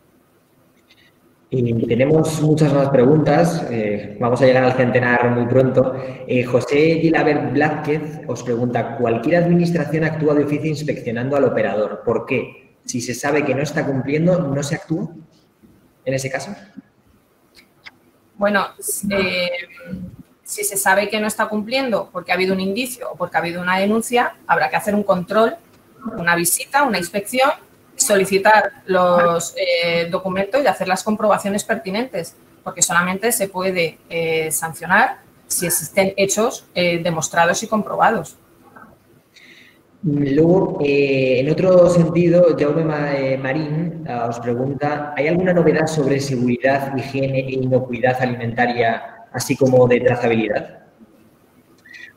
Tenemos muchas más preguntas, vamos a llegar al centenar muy pronto. José Gilabert Blázquez os pregunta, ¿cualquier administración actúa de oficio inspeccionando al operador? ¿Por qué? Si se sabe que no está cumpliendo, ¿no se actúa en ese caso? Bueno, si se sabe que no está cumpliendo porque ha habido un indicio o porque ha habido una denuncia, habrá que hacer un control, una visita, una inspección, solicitar los documentos y hacer las comprobaciones pertinentes, porque solamente se puede sancionar si existen hechos demostrados y comprobados. Luego, en otro sentido, Jaume Marín os pregunta, ¿hay alguna novedad sobre seguridad, higiene e inocuidad alimentaria, así como de trazabilidad?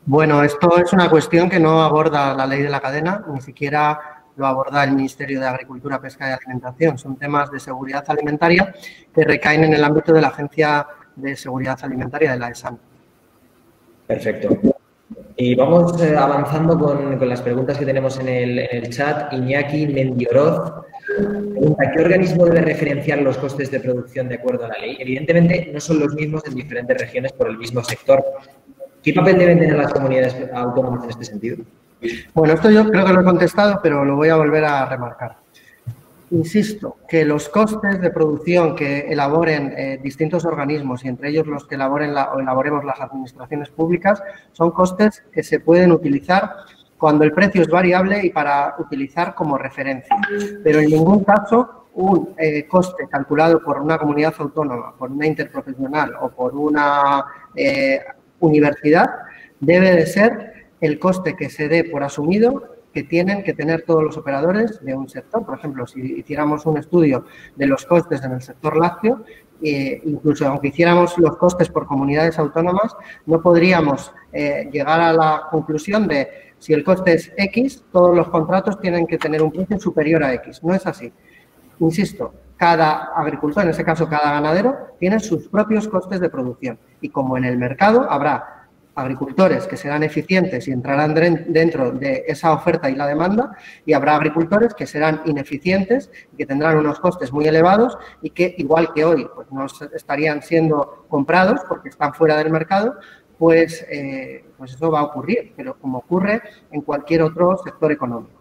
Bueno, esto es una cuestión que no aborda la ley de la cadena, ni siquiera lo aborda el Ministerio de Agricultura, Pesca y Alimentación. Son temas de seguridad alimentaria que recaen en el ámbito de la Agencia de Seguridad Alimentaria de la ESAN. Perfecto. Y vamos avanzando con las preguntas que tenemos en el chat. Iñaki Mendioroz pregunta: ¿qué organismo debe referenciar los costes de producción de acuerdo a la ley? Evidentemente, no son los mismos en diferentes regiones por el mismo sector. ¿Qué papel deben tener las comunidades autónomas en este sentido? Bueno, esto yo creo que lo he contestado, pero lo voy a volver a remarcar. Insisto, que los costes de producción que elaboren distintos organismos, y entre ellos los que elaboremos las administraciones públicas, son costes que se pueden utilizar cuando el precio es variable y para utilizar como referencia. Pero en ningún caso un coste calculado por una comunidad autónoma, por una interprofesional o por una universidad debe de ser el coste que se dé por asumido que tienen que tener todos los operadores de un sector. Por ejemplo, si hiciéramos un estudio de los costes en el sector lácteo, incluso aunque hiciéramos los costes por comunidades autónomas, no podríamos llegar a la conclusión de si el coste es X, todos los contratos tienen que tener un precio superior a X. No es así. Insisto, cada agricultor, en este caso cada ganadero, tiene sus propios costes de producción y como en el mercado habrá agricultores que serán eficientes y entrarán dentro de esa oferta y la demanda y habrá agricultores que serán ineficientes y que tendrán unos costes muy elevados y que, igual que hoy, pues no estarían siendo comprados porque están fuera del mercado, pues eso va a ocurrir, pero como ocurre en cualquier otro sector económico.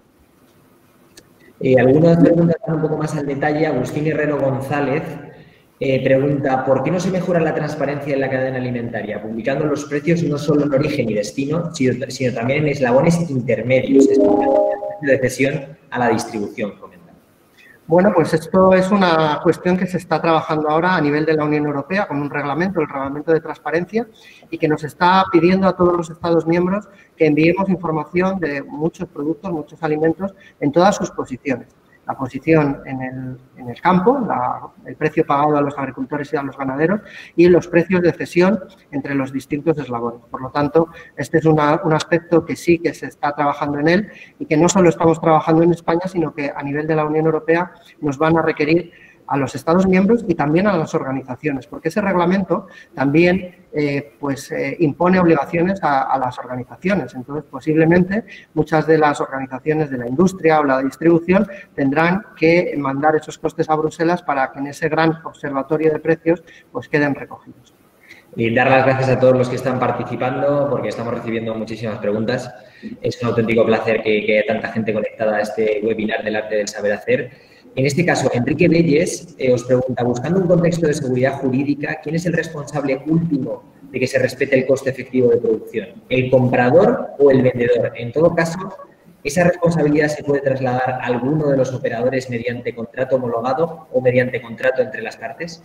Algunas preguntas un poco más al detalle. Agustín Herrero González pregunta: ¿por qué no se mejora la transparencia en la cadena alimentaria, publicando los precios no solo en origen y destino, sino también en eslabones intermedios, de cesión a la distribución? Comenta. Bueno, pues esto es una cuestión que se está trabajando ahora a nivel de la Unión Europea con un reglamento, el Reglamento de Transparencia, y que nos está pidiendo a todos los Estados miembros que enviemos información de muchos productos, muchos alimentos, en todas sus posiciones. La posición en el campo, el precio pagado a los agricultores y a los ganaderos y los precios de cesión entre los distintos eslabones. Por lo tanto, este es un aspecto que sí que se está trabajando en él y que no solo estamos trabajando en España, sino que a nivel de la Unión Europea nos van a requerir a los Estados miembros y también a las organizaciones, porque ese reglamento también impone obligaciones a las organizaciones. Entonces, posiblemente muchas de las organizaciones de la industria o la distribución tendrán que mandar esos costes a Bruselas para que en ese gran observatorio de precios pues queden recogidos. Y dar las gracias a todos los que están participando, porque estamos recibiendo muchísimas preguntas. Es un auténtico placer que haya tanta gente conectada a este webinar del arte del saber hacer. En este caso, Enrique Belles os pregunta: buscando un contexto de seguridad jurídica, ¿quién es el responsable último de que se respete el coste efectivo de producción? ¿El comprador o el vendedor? En todo caso, ¿esa responsabilidad se puede trasladar a alguno de los operadores mediante contrato homologado o mediante contrato entre las partes?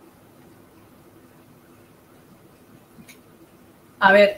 A ver,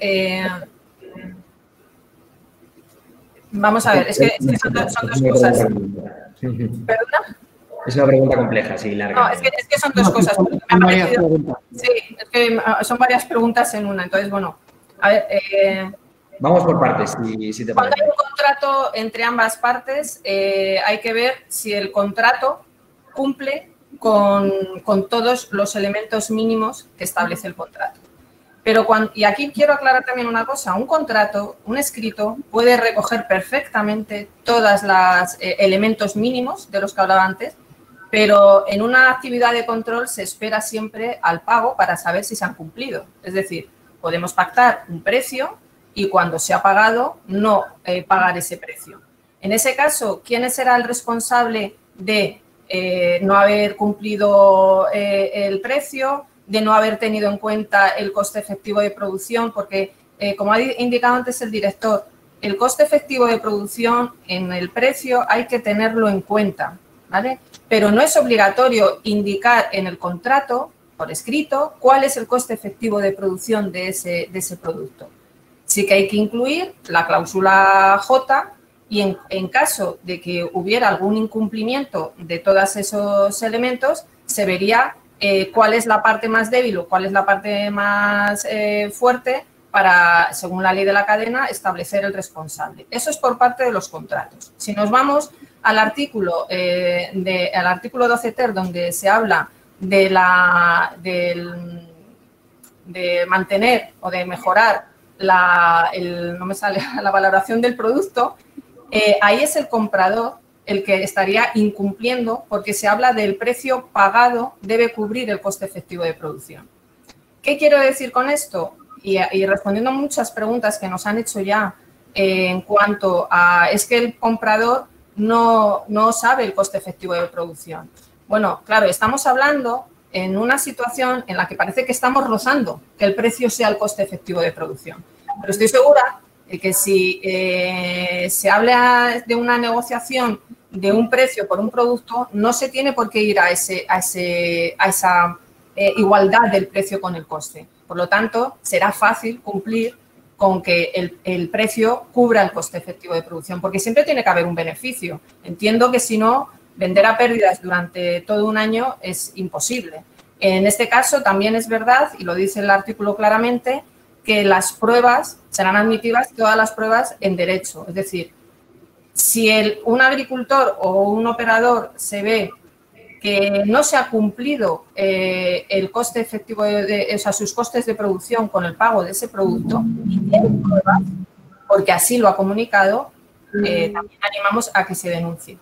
vamos a ver, es que son dos cosas. ¿Perdona? Es una pregunta compleja, sí, larga. No, es que son dos cosas. Sí, es que son varias preguntas en una. Entonces, bueno, a ver. Vamos por partes, si te parece. Cuando hay un contrato entre ambas partes, hay que ver si el contrato cumple con todos los elementos mínimos que establece el contrato. Pero y aquí quiero aclarar también una cosa: un contrato, un escrito, puede recoger perfectamente todos los elementos mínimos de los que hablaba antes, pero en una actividad de control se espera siempre al pago para saber si se han cumplido. Es decir, podemos pactar un precio y cuando se ha pagado no pagar ese precio. En ese caso, ¿quién será el responsable de no haber cumplido el precio, de no haber tenido en cuenta el coste efectivo de producción? Porque, como ha indicado antes el director, el coste efectivo de producción en el precio hay que tenerlo en cuenta, ¿vale? Pero no es obligatorio indicar en el contrato, por escrito, cuál es el coste efectivo de producción de ese producto. Sí que hay que incluir la cláusula J y en caso de que hubiera algún incumplimiento de todos esos elementos, se vería cuál es la parte más débil o cuál es la parte más fuerte para, según la ley de la cadena, establecer el responsable. Eso es por parte de los contratos. Si nos vamos al artículo 12 ter, donde se habla de mantener o de mejorar la valoración del producto, ahí es el comprador el que estaría incumpliendo, porque se habla del precio pagado debe cubrir el coste efectivo de producción. ¿Qué quiero decir con esto? Y respondiendo a muchas preguntas que nos han hecho ya en cuanto a es que el comprador no sabe el coste efectivo de producción. Bueno, claro, estamos hablando en una situación en la que parece que estamos rozando que el precio sea el coste efectivo de producción. Pero estoy segura de que si se habla de una negociación de un precio por un producto, no se tiene por qué ir a esa igualdad del precio con el coste. Por lo tanto, será fácil cumplir con que el precio cubra el coste efectivo de producción, porque siempre tiene que haber un beneficio. Entiendo que si no, vender a pérdidas durante todo un año es imposible. En este caso también es verdad, y lo dice el artículo claramente, que las pruebas serán admitidas, todas las pruebas en derecho. Es decir, si un agricultor o un operador se ve que no se ha cumplido el coste efectivo, sus costes de producción con el pago de ese producto, y tiene pruebas, porque así lo ha comunicado, también animamos a que se denuncie.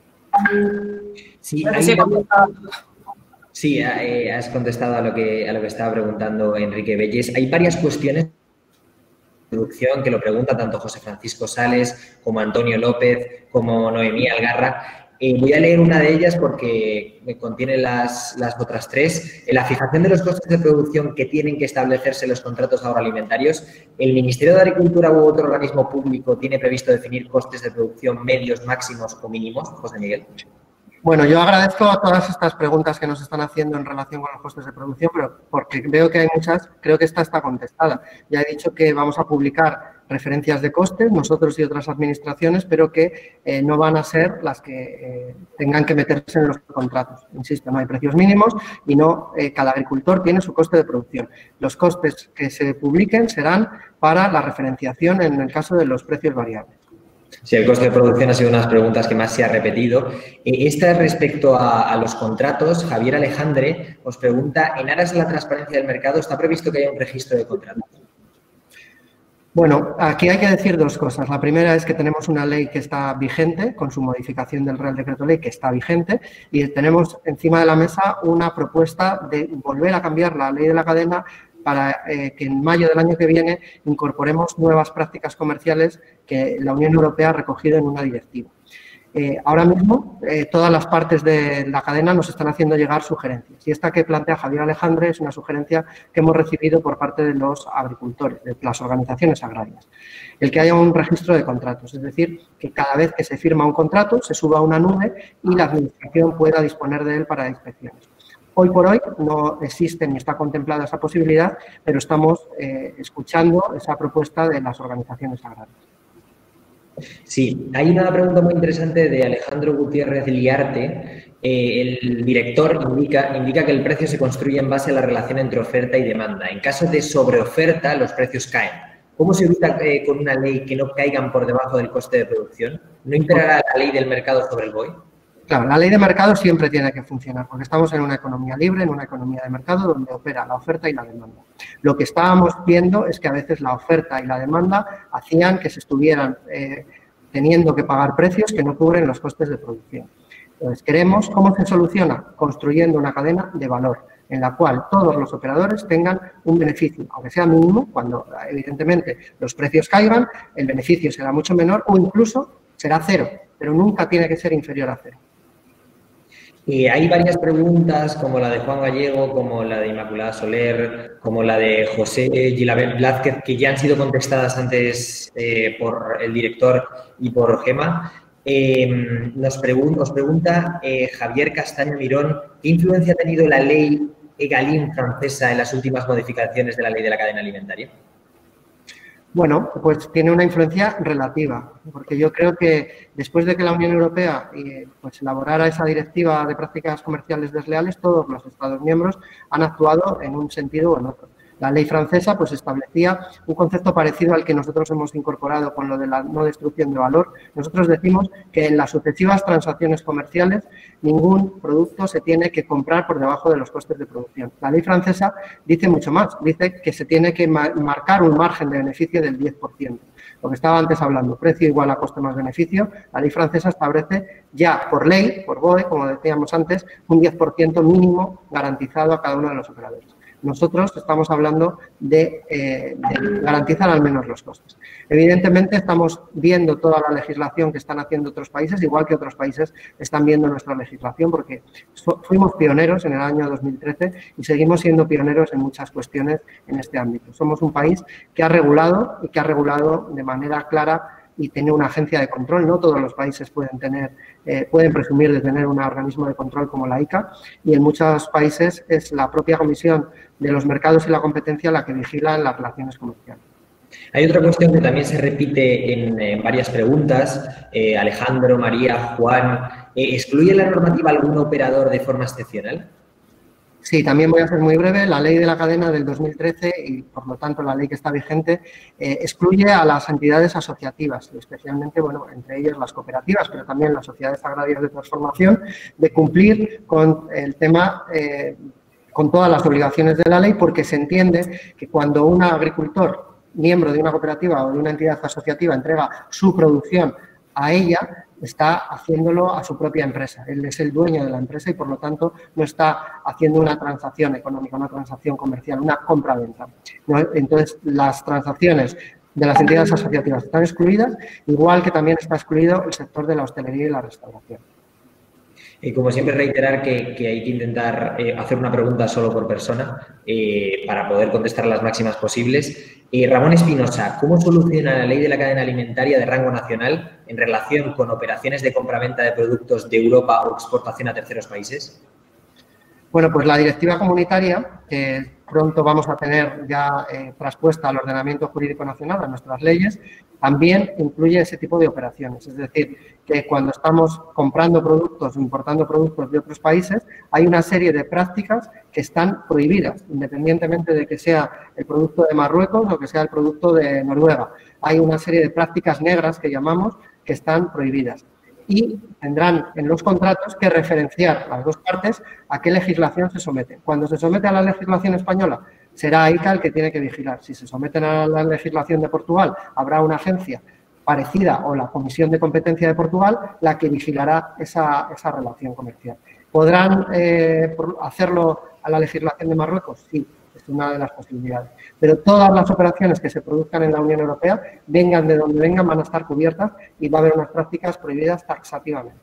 Sí, has contestado a lo que estaba preguntando Enrique Belles. Hay varias cuestiones de producción que lo pregunta tanto José Francisco Sales como Antonio López como Noemí Algarra. Voy a leer una de ellas porque me contiene las otras tres. En la fijación de los costes de producción que tienen que establecerse los contratos agroalimentarios, ¿el Ministerio de Agricultura u otro organismo público tiene previsto definir costes de producción medios, máximos o mínimos? José Miguel. Bueno, yo agradezco a todas estas preguntas que nos están haciendo en relación con los costes de producción, pero porque veo que hay muchas, creo que esta está contestada. Ya he dicho que vamos a publicar referencias de costes, nosotros y otras administraciones, pero que no van a ser las que tengan que meterse en los contratos. Insisto, no hay precios mínimos y cada agricultor tiene su coste de producción. Los costes que se publiquen serán para la referenciación en el caso de los precios variables. Sí, el coste de producción ha sido una de las preguntas que más se ha repetido. Esta respecto a los contratos, Javier Alejandre os pregunta, en aras de la transparencia del mercado, ¿está previsto que haya un registro de contratos? Bueno, aquí hay que decir dos cosas. La primera es que tenemos una ley que está vigente, con su modificación del Real Decreto Ley, que está vigente, y tenemos encima de la mesa una propuesta de volver a cambiar la ley de la cadena para que en mayo del año que viene incorporemos nuevas prácticas comerciales que la Unión Europea ha recogido en una directiva. Ahora mismo, todas las partes de la cadena nos están haciendo llegar sugerencias. Y esta que plantea Javier Alejandre es una sugerencia que hemos recibido por parte de los agricultores, de las organizaciones agrarias. El que haya un registro de contratos, es decir, que cada vez que se firma un contrato se suba a una nube y la Administración pueda disponer de él para inspecciones. Hoy por hoy no existe ni está contemplada esa posibilidad, pero estamos escuchando esa propuesta de las organizaciones agrarias. Sí, hay una pregunta muy interesante de Alejandro Gutiérrez Liarte. El director indica que el precio se construye en base a la relación entre oferta y demanda. En caso de sobreoferta, los precios caen. ¿Cómo se evita con una ley que no caigan por debajo del coste de producción? ¿No imperará la ley del mercado sobre el BOE? Claro, la ley de mercado siempre tiene que funcionar, porque estamos en una economía libre, en una economía de mercado donde opera la oferta y la demanda. Lo que estábamos viendo es que a veces la oferta y la demanda hacían que se estuvieran teniendo que pagar precios que no cubren los costes de producción. Entonces, ¿cómo se soluciona? Construyendo una cadena de valor en la cual todos los operadores tengan un beneficio, aunque sea mínimo, cuando evidentemente los precios caigan, el beneficio será mucho menor o incluso será cero, pero nunca tiene que ser inferior a cero. Hay varias preguntas, como la de Juan Gallego, como la de Inmaculada Soler, como la de José Gilabert Blázquez, que ya han sido contestadas antes por el director y por Gema. Nos pregunta Javier Castaño Mirón, ¿qué influencia ha tenido la ley Egalim francesa en las últimas modificaciones de la ley de la cadena alimentaria? Bueno, pues tiene una influencia relativa, porque yo creo que después de que la Unión Europea elaborara esa directiva de prácticas comerciales desleales, todos los Estados miembros han actuado en un sentido o en otro. La ley francesa pues establecía un concepto parecido al que nosotros hemos incorporado con lo de la no destrucción de valor. Nosotros decimos que en las sucesivas transacciones comerciales ningún producto se tiene que comprar por debajo de los costes de producción. La ley francesa dice mucho más, dice que se tiene que marcar un margen de beneficio del 10%. Lo que estaba antes hablando, precio igual a coste más beneficio, la ley francesa establece ya por ley, por BOE, como decíamos antes, un 10% mínimo garantizado a cada uno de los operadores. Nosotros estamos hablando de garantizar al menos los costes. Evidentemente, estamos viendo toda la legislación que están haciendo otros países, igual que otros países están viendo nuestra legislación, porque fuimos pioneros en el año 2013 y seguimos siendo pioneros en muchas cuestiones en este ámbito. Somos un país que ha regulado y que ha regulado de manera clara y tiene una agencia de control. No todos los países pueden presumir de tener un organismo de control como la ICA, y en muchos países es la propia Comisión de los Mercados y la Competencia la que vigila las relaciones comerciales. Hay otra cuestión que también se repite en varias preguntas. Alejandro, María, Juan, ¿excluye la normativa algún operador de forma excepcional? Sí, también voy a ser muy breve. La ley de la cadena del 2013 y, por lo tanto, la ley que está vigente excluye a las entidades asociativas, especialmente, bueno, entre ellas las cooperativas, pero también las sociedades agrarias de transformación, de cumplir con el tema, con todas las obligaciones de la ley, porque se entiende que cuando un agricultor, miembro de una cooperativa o de una entidad asociativa, entrega su producción a ella, está haciéndolo a su propia empresa. Él es el dueño de la empresa y, por lo tanto, no está haciendo una transacción económica, una transacción comercial, una compra-venta. Entonces, las transacciones de las entidades asociativas están excluidas, igual que también está excluido el sector de la hostelería y la restauración. Como siempre, reiterar que hay que intentar hacer una pregunta solo por persona para poder contestar las máximas posibles. Ramón Espinosa, ¿cómo soluciona la ley de la cadena alimentaria de rango nacional en relación con operaciones de compraventa de productos de Europa o exportación a terceros países? Bueno, pues la directiva comunitaria, que pronto vamos a tener ya traspuesta al ordenamiento jurídico nacional, a nuestras leyes, también incluye ese tipo de operaciones. Es decir, que cuando estamos comprando productos o importando productos de otros países, hay una serie de prácticas que están prohibidas, independientemente de que sea el producto de Marruecos o que sea el producto de Noruega. Hay una serie de prácticas negras que llamamos que están prohibidas. Y tendrán en los contratos que referenciar las dos partes a qué legislación se someten. Cuando se somete a la legislación española, será ICA el que tiene que vigilar. Si se someten a la legislación de Portugal, habrá una agencia parecida o la Comisión de Competencia de Portugal la que vigilará esa relación comercial. ¿Podrán hacerlo a la legislación de Marruecos? Sí, es una de las posibilidades. Pero todas las operaciones que se produzcan en la Unión Europea, vengan de donde vengan, van a estar cubiertas y va a haber unas prácticas prohibidas taxativamente.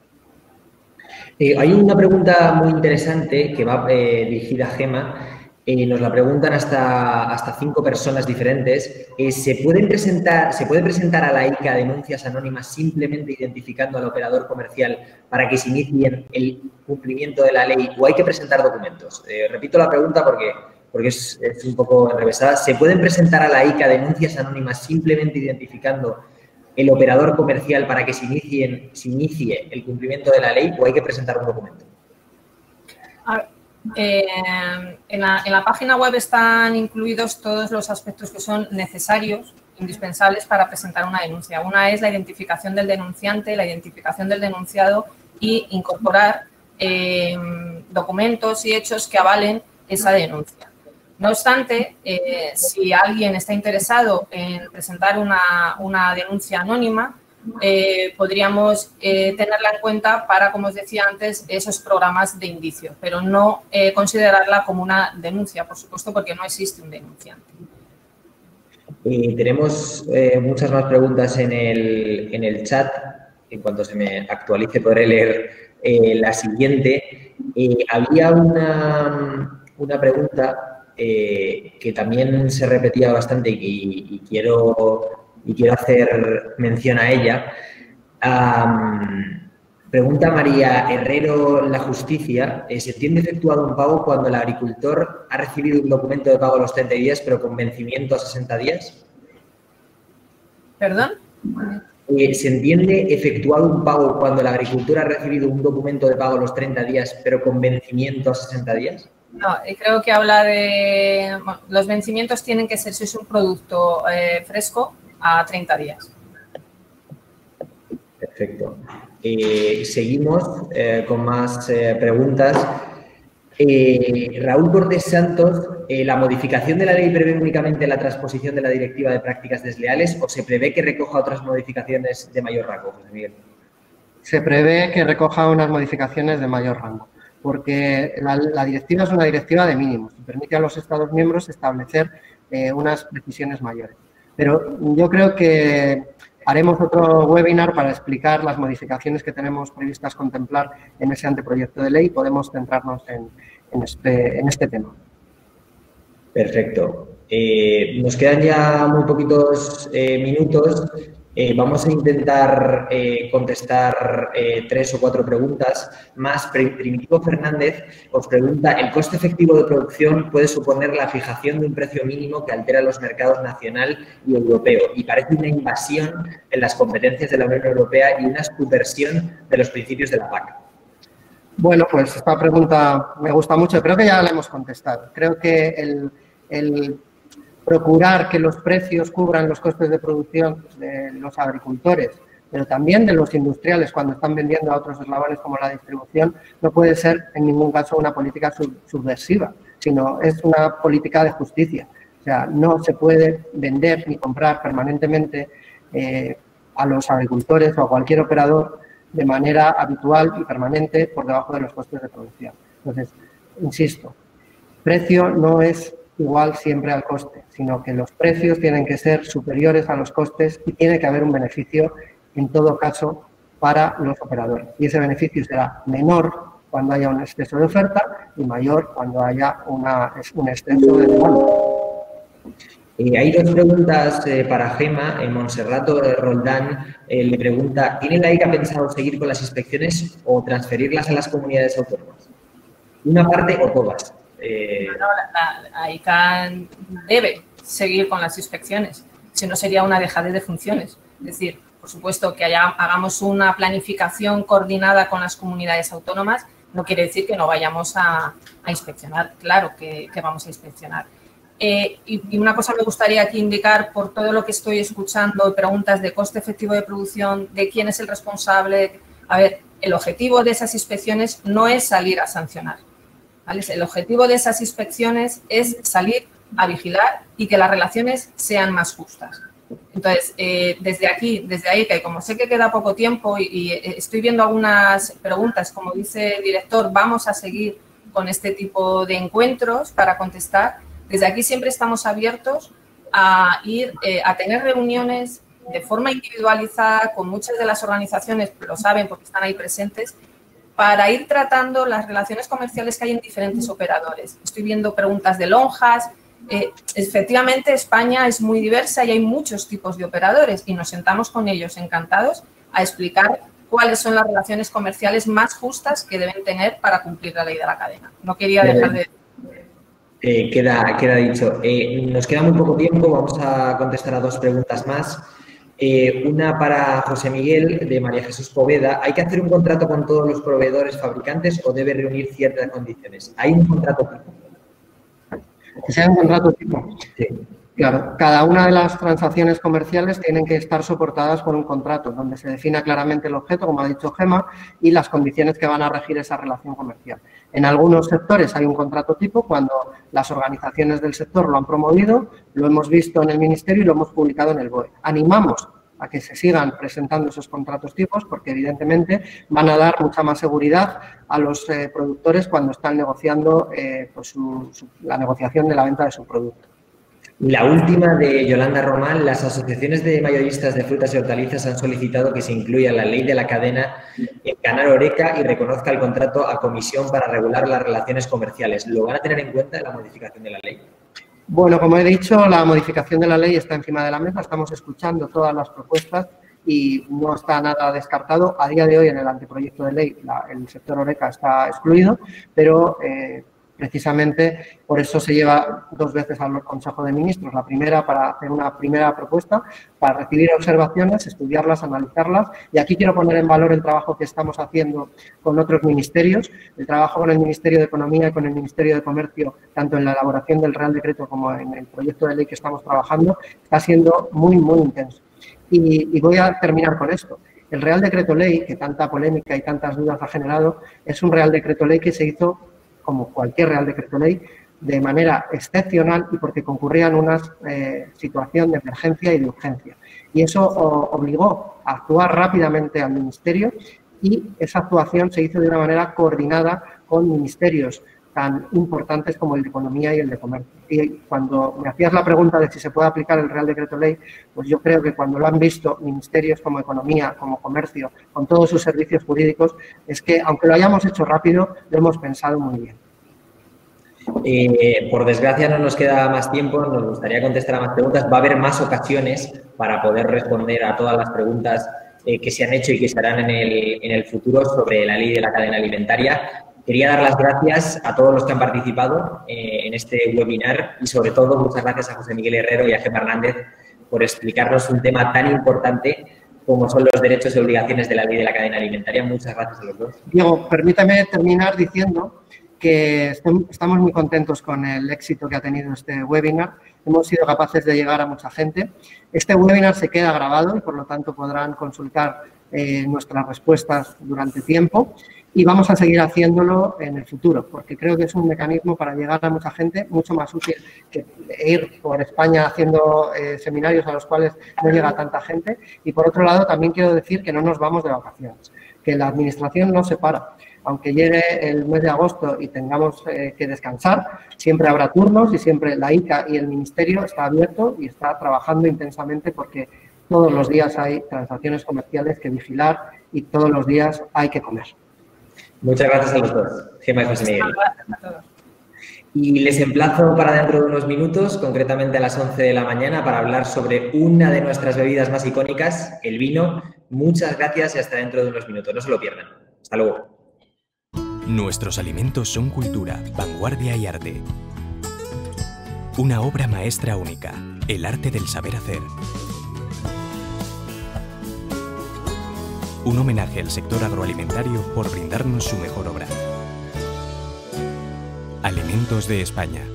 Hay una pregunta muy interesante que va dirigida a Gema. Nos la preguntan hasta 5 personas diferentes. ¿Se puede presentar a la ICA denuncias anónimas simplemente identificando al operador comercial para que se inicie el cumplimiento de la ley o hay que presentar documentos? Repito la pregunta porque es un poco enrevesada. ¿Se pueden presentar a la ICA denuncias anónimas simplemente identificando el operador comercial para que se inicie el cumplimiento de la ley o hay que presentar un documento? En la página web están incluidos todos los aspectos que son necesarios, indispensables para presentar una denuncia. Una es la identificación del denunciante, la identificación del denunciado y incorporar documentos y hechos que avalen esa denuncia. No obstante, si alguien está interesado en presentar una denuncia anónima, podríamos tenerla en cuenta para, como os decía antes, esos programas de indicio, pero no considerarla como una denuncia, por supuesto, porque no existe un denunciante. Tenemos muchas más preguntas en el chat. En cuanto se me actualice podré leer la siguiente. Había una pregunta que también se repetía bastante y quiero hacer mención a ella. Pregunta María Herrero La Justicia. ¿Se entiende efectuado un pago cuando el agricultor ha recibido un documento de pago a los 30 días pero con vencimiento a 60 días? ¿Perdón? ¿Se entiende efectuado un pago cuando el agricultor ha recibido un documento de pago a los 30 días pero con vencimiento a 60 días? No, creo que habla de... Bueno, los vencimientos tienen que ser, si es un producto fresco, a 30 días. Perfecto. Seguimos con más preguntas. Raúl Cortés Santos, ¿la modificación de la ley prevé únicamente la transposición de la Directiva de Prácticas Desleales o se prevé que recoja otras modificaciones de mayor rango, José Miguel? Se prevé que recoja unas modificaciones de mayor rango, porque la directiva es una directiva de mínimos y permite a los Estados miembros establecer unas precisiones mayores. Pero yo creo que haremos otro webinar para explicar las modificaciones que tenemos previstas contemplar en ese anteproyecto de ley y podemos centrarnos en este tema. Perfecto. Nos quedan ya muy poquitos minutos. Vamos a intentar contestar 3 o 4 preguntas más. Primitivo Fernández os pregunta, ¿el coste efectivo de producción puede suponer la fijación de un precio mínimo que altera los mercados nacional y europeo? Y parece una invasión en las competencias de la Unión Europea y una subversión de los principios de la PAC. Bueno, pues esta pregunta me gusta mucho. Creo que ya la hemos contestado. Creo que el procurar que los precios cubran los costes de producción de los agricultores, pero también de los industriales cuando están vendiendo a otros eslabones como la distribución, no puede ser en ningún caso una política subversiva, sino es una política de justicia. O sea, no se puede vender ni comprar permanentemente a los agricultores o a cualquier operador de manera habitual y permanente por debajo de los costes de producción. Entonces, insisto, precio no es igual siempre al coste, sino que los precios tienen que ser superiores a los costes y tiene que haber un beneficio en todo caso para los operadores. Y ese beneficio será menor cuando haya un exceso de oferta y mayor cuando haya un exceso de demanda. Hay 2 preguntas para Gema. Monserrato Roldán le pregunta, ¿tiene la ICA pensado seguir con las inspecciones o transferirlas a las comunidades autónomas? ¿Una parte o todas? La ICA debe seguir con las inspecciones, si no sería una dejadez de funciones. Es decir, por supuesto que hagamos una planificación coordinada con las comunidades autónomas, no quiere decir que no vayamos a inspeccionar. Claro que vamos a inspeccionar. Y una cosa me gustaría aquí indicar, por todo lo que estoy escuchando, preguntas de coste efectivo de producción, de quién es el responsable. A ver, el objetivo de esas inspecciones no es salir a sancionar, ¿vale? El objetivo de esas inspecciones es salir a vigilar y que las relaciones sean más justas. Entonces, desde ahí, que como sé que queda poco tiempo y estoy viendo algunas preguntas, como dice el director, vamos a seguir con este tipo de encuentros para contestar. Desde aquí siempre estamos abiertos a ir a tener reuniones de forma individualizada con muchas de las organizaciones, lo saben porque están ahí presentes, para ir tratando las relaciones comerciales que hay en diferentes operadores. Estoy viendo preguntas de lonjas. Efectivamente, España es muy diversa y hay muchos tipos de operadores y nos sentamos con ellos encantados a explicar cuáles son las relaciones comerciales más justas que deben tener para cumplir la ley de la cadena. No quería dejar de... Queda dicho. Nos queda muy poco tiempo, vamos a contestar a 2 preguntas más. Una para José Miguel, de María Jesús Poveda. ¿Hay que hacer un contrato con todos los proveedores fabricantes o debe reunir ciertas condiciones? ¿Hay un contrato tipo? ¿Que sea un contrato tipo? Sí. Claro, cada una de las transacciones comerciales tienen que estar soportadas por un contrato donde se defina claramente el objeto, como ha dicho Gema, y las condiciones que van a regir esa relación comercial. En algunos sectores hay un contrato tipo cuando las organizaciones del sector lo han promovido, lo hemos visto en el Ministerio y lo hemos publicado en el BOE. Animamos a que se sigan presentando esos contratos tipos porque evidentemente van a dar mucha más seguridad a los productores cuando están negociando la negociación de la venta de su producto. La última de Yolanda Román, las asociaciones de mayoristas de frutas y hortalizas han solicitado que se incluya la ley de la cadena en Canal Oreca y reconozca el contrato a comisión para regular las relaciones comerciales. ¿Lo van a tener en cuenta en la modificación de la ley? Bueno, como he dicho, la modificación de la ley está encima de la mesa, estamos escuchando todas las propuestas y no está nada descartado. A día de hoy, en el anteproyecto de ley, el sector Oreca está excluido, pero Precisamente por eso se lleva 2 veces al Consejo de Ministros. La primera para hacer una primera propuesta, para recibir observaciones, estudiarlas, analizarlas. Y aquí quiero poner en valor el trabajo que estamos haciendo con otros ministerios, el trabajo con el Ministerio de Economía y con el Ministerio de Comercio, tanto en la elaboración del Real Decreto como en el proyecto de ley que estamos trabajando, está siendo muy, muy intenso. Y voy a terminar con esto. El Real Decreto Ley, que tanta polémica y tantas dudas ha generado, es un Real Decreto Ley que se hizo, como cualquier Real Decreto Ley, de manera excepcional y porque concurrían una situación de emergencia y de urgencia. Y eso obligó a actuar rápidamente al Ministerio y esa actuación se hizo de una manera coordinada con ministerios tan importantes como el de Economía y el de Comercio. Y cuando me hacías la pregunta de si se puede aplicar el Real Decreto Ley, pues yo creo que cuando lo han visto ministerios como Economía, como Comercio, con todos sus servicios jurídicos, es que aunque lo hayamos hecho rápido, lo hemos pensado muy bien. Por desgracia no nos queda más tiempo, nos gustaría contestar a más preguntas. Va a haber más ocasiones para poder responder a todas las preguntas que se han hecho y que se harán en el futuro sobre la ley de la cadena alimentaria. Quería dar las gracias a todos los que han participado en este webinar y, sobre todo, muchas gracias a José Miguel Herrero y a Gemma Hernández por explicarnos un tema tan importante como son los derechos y obligaciones de la ley de la cadena alimentaria. Muchas gracias a los dos. Diego, permítame terminar diciendo que estamos muy contentos con el éxito que ha tenido este webinar. Hemos sido capaces de llegar a mucha gente. Este webinar se queda grabado y, por lo tanto, podrán consultar nuestras respuestas durante tiempo. Y vamos a seguir haciéndolo en el futuro, porque creo que es un mecanismo para llegar a mucha gente mucho más útil que ir por España haciendo seminarios a los cuales no llega tanta gente. Y, por otro lado, también quiero decir que no nos vamos de vacaciones, que la Administración no se para. Aunque llegue el mes de agosto y tengamos que descansar, siempre habrá turnos y siempre la ICA y el Ministerio está abierto y está trabajando intensamente porque todos los días hay transacciones comerciales que vigilar y todos los días hay que comer. Muchas gracias a los dos, Gemma y José Miguel. Y les emplazo para dentro de unos minutos, concretamente a las 11 de la mañana, para hablar sobre una de nuestras bebidas más icónicas, el vino. Muchas gracias y hasta dentro de unos minutos. No se lo pierdan. Hasta luego. Nuestros alimentos son cultura, vanguardia y arte. Una obra maestra única, el arte del saber hacer. Un homenaje al sector agroalimentario por brindarnos su mejor obra. Alimentos de España.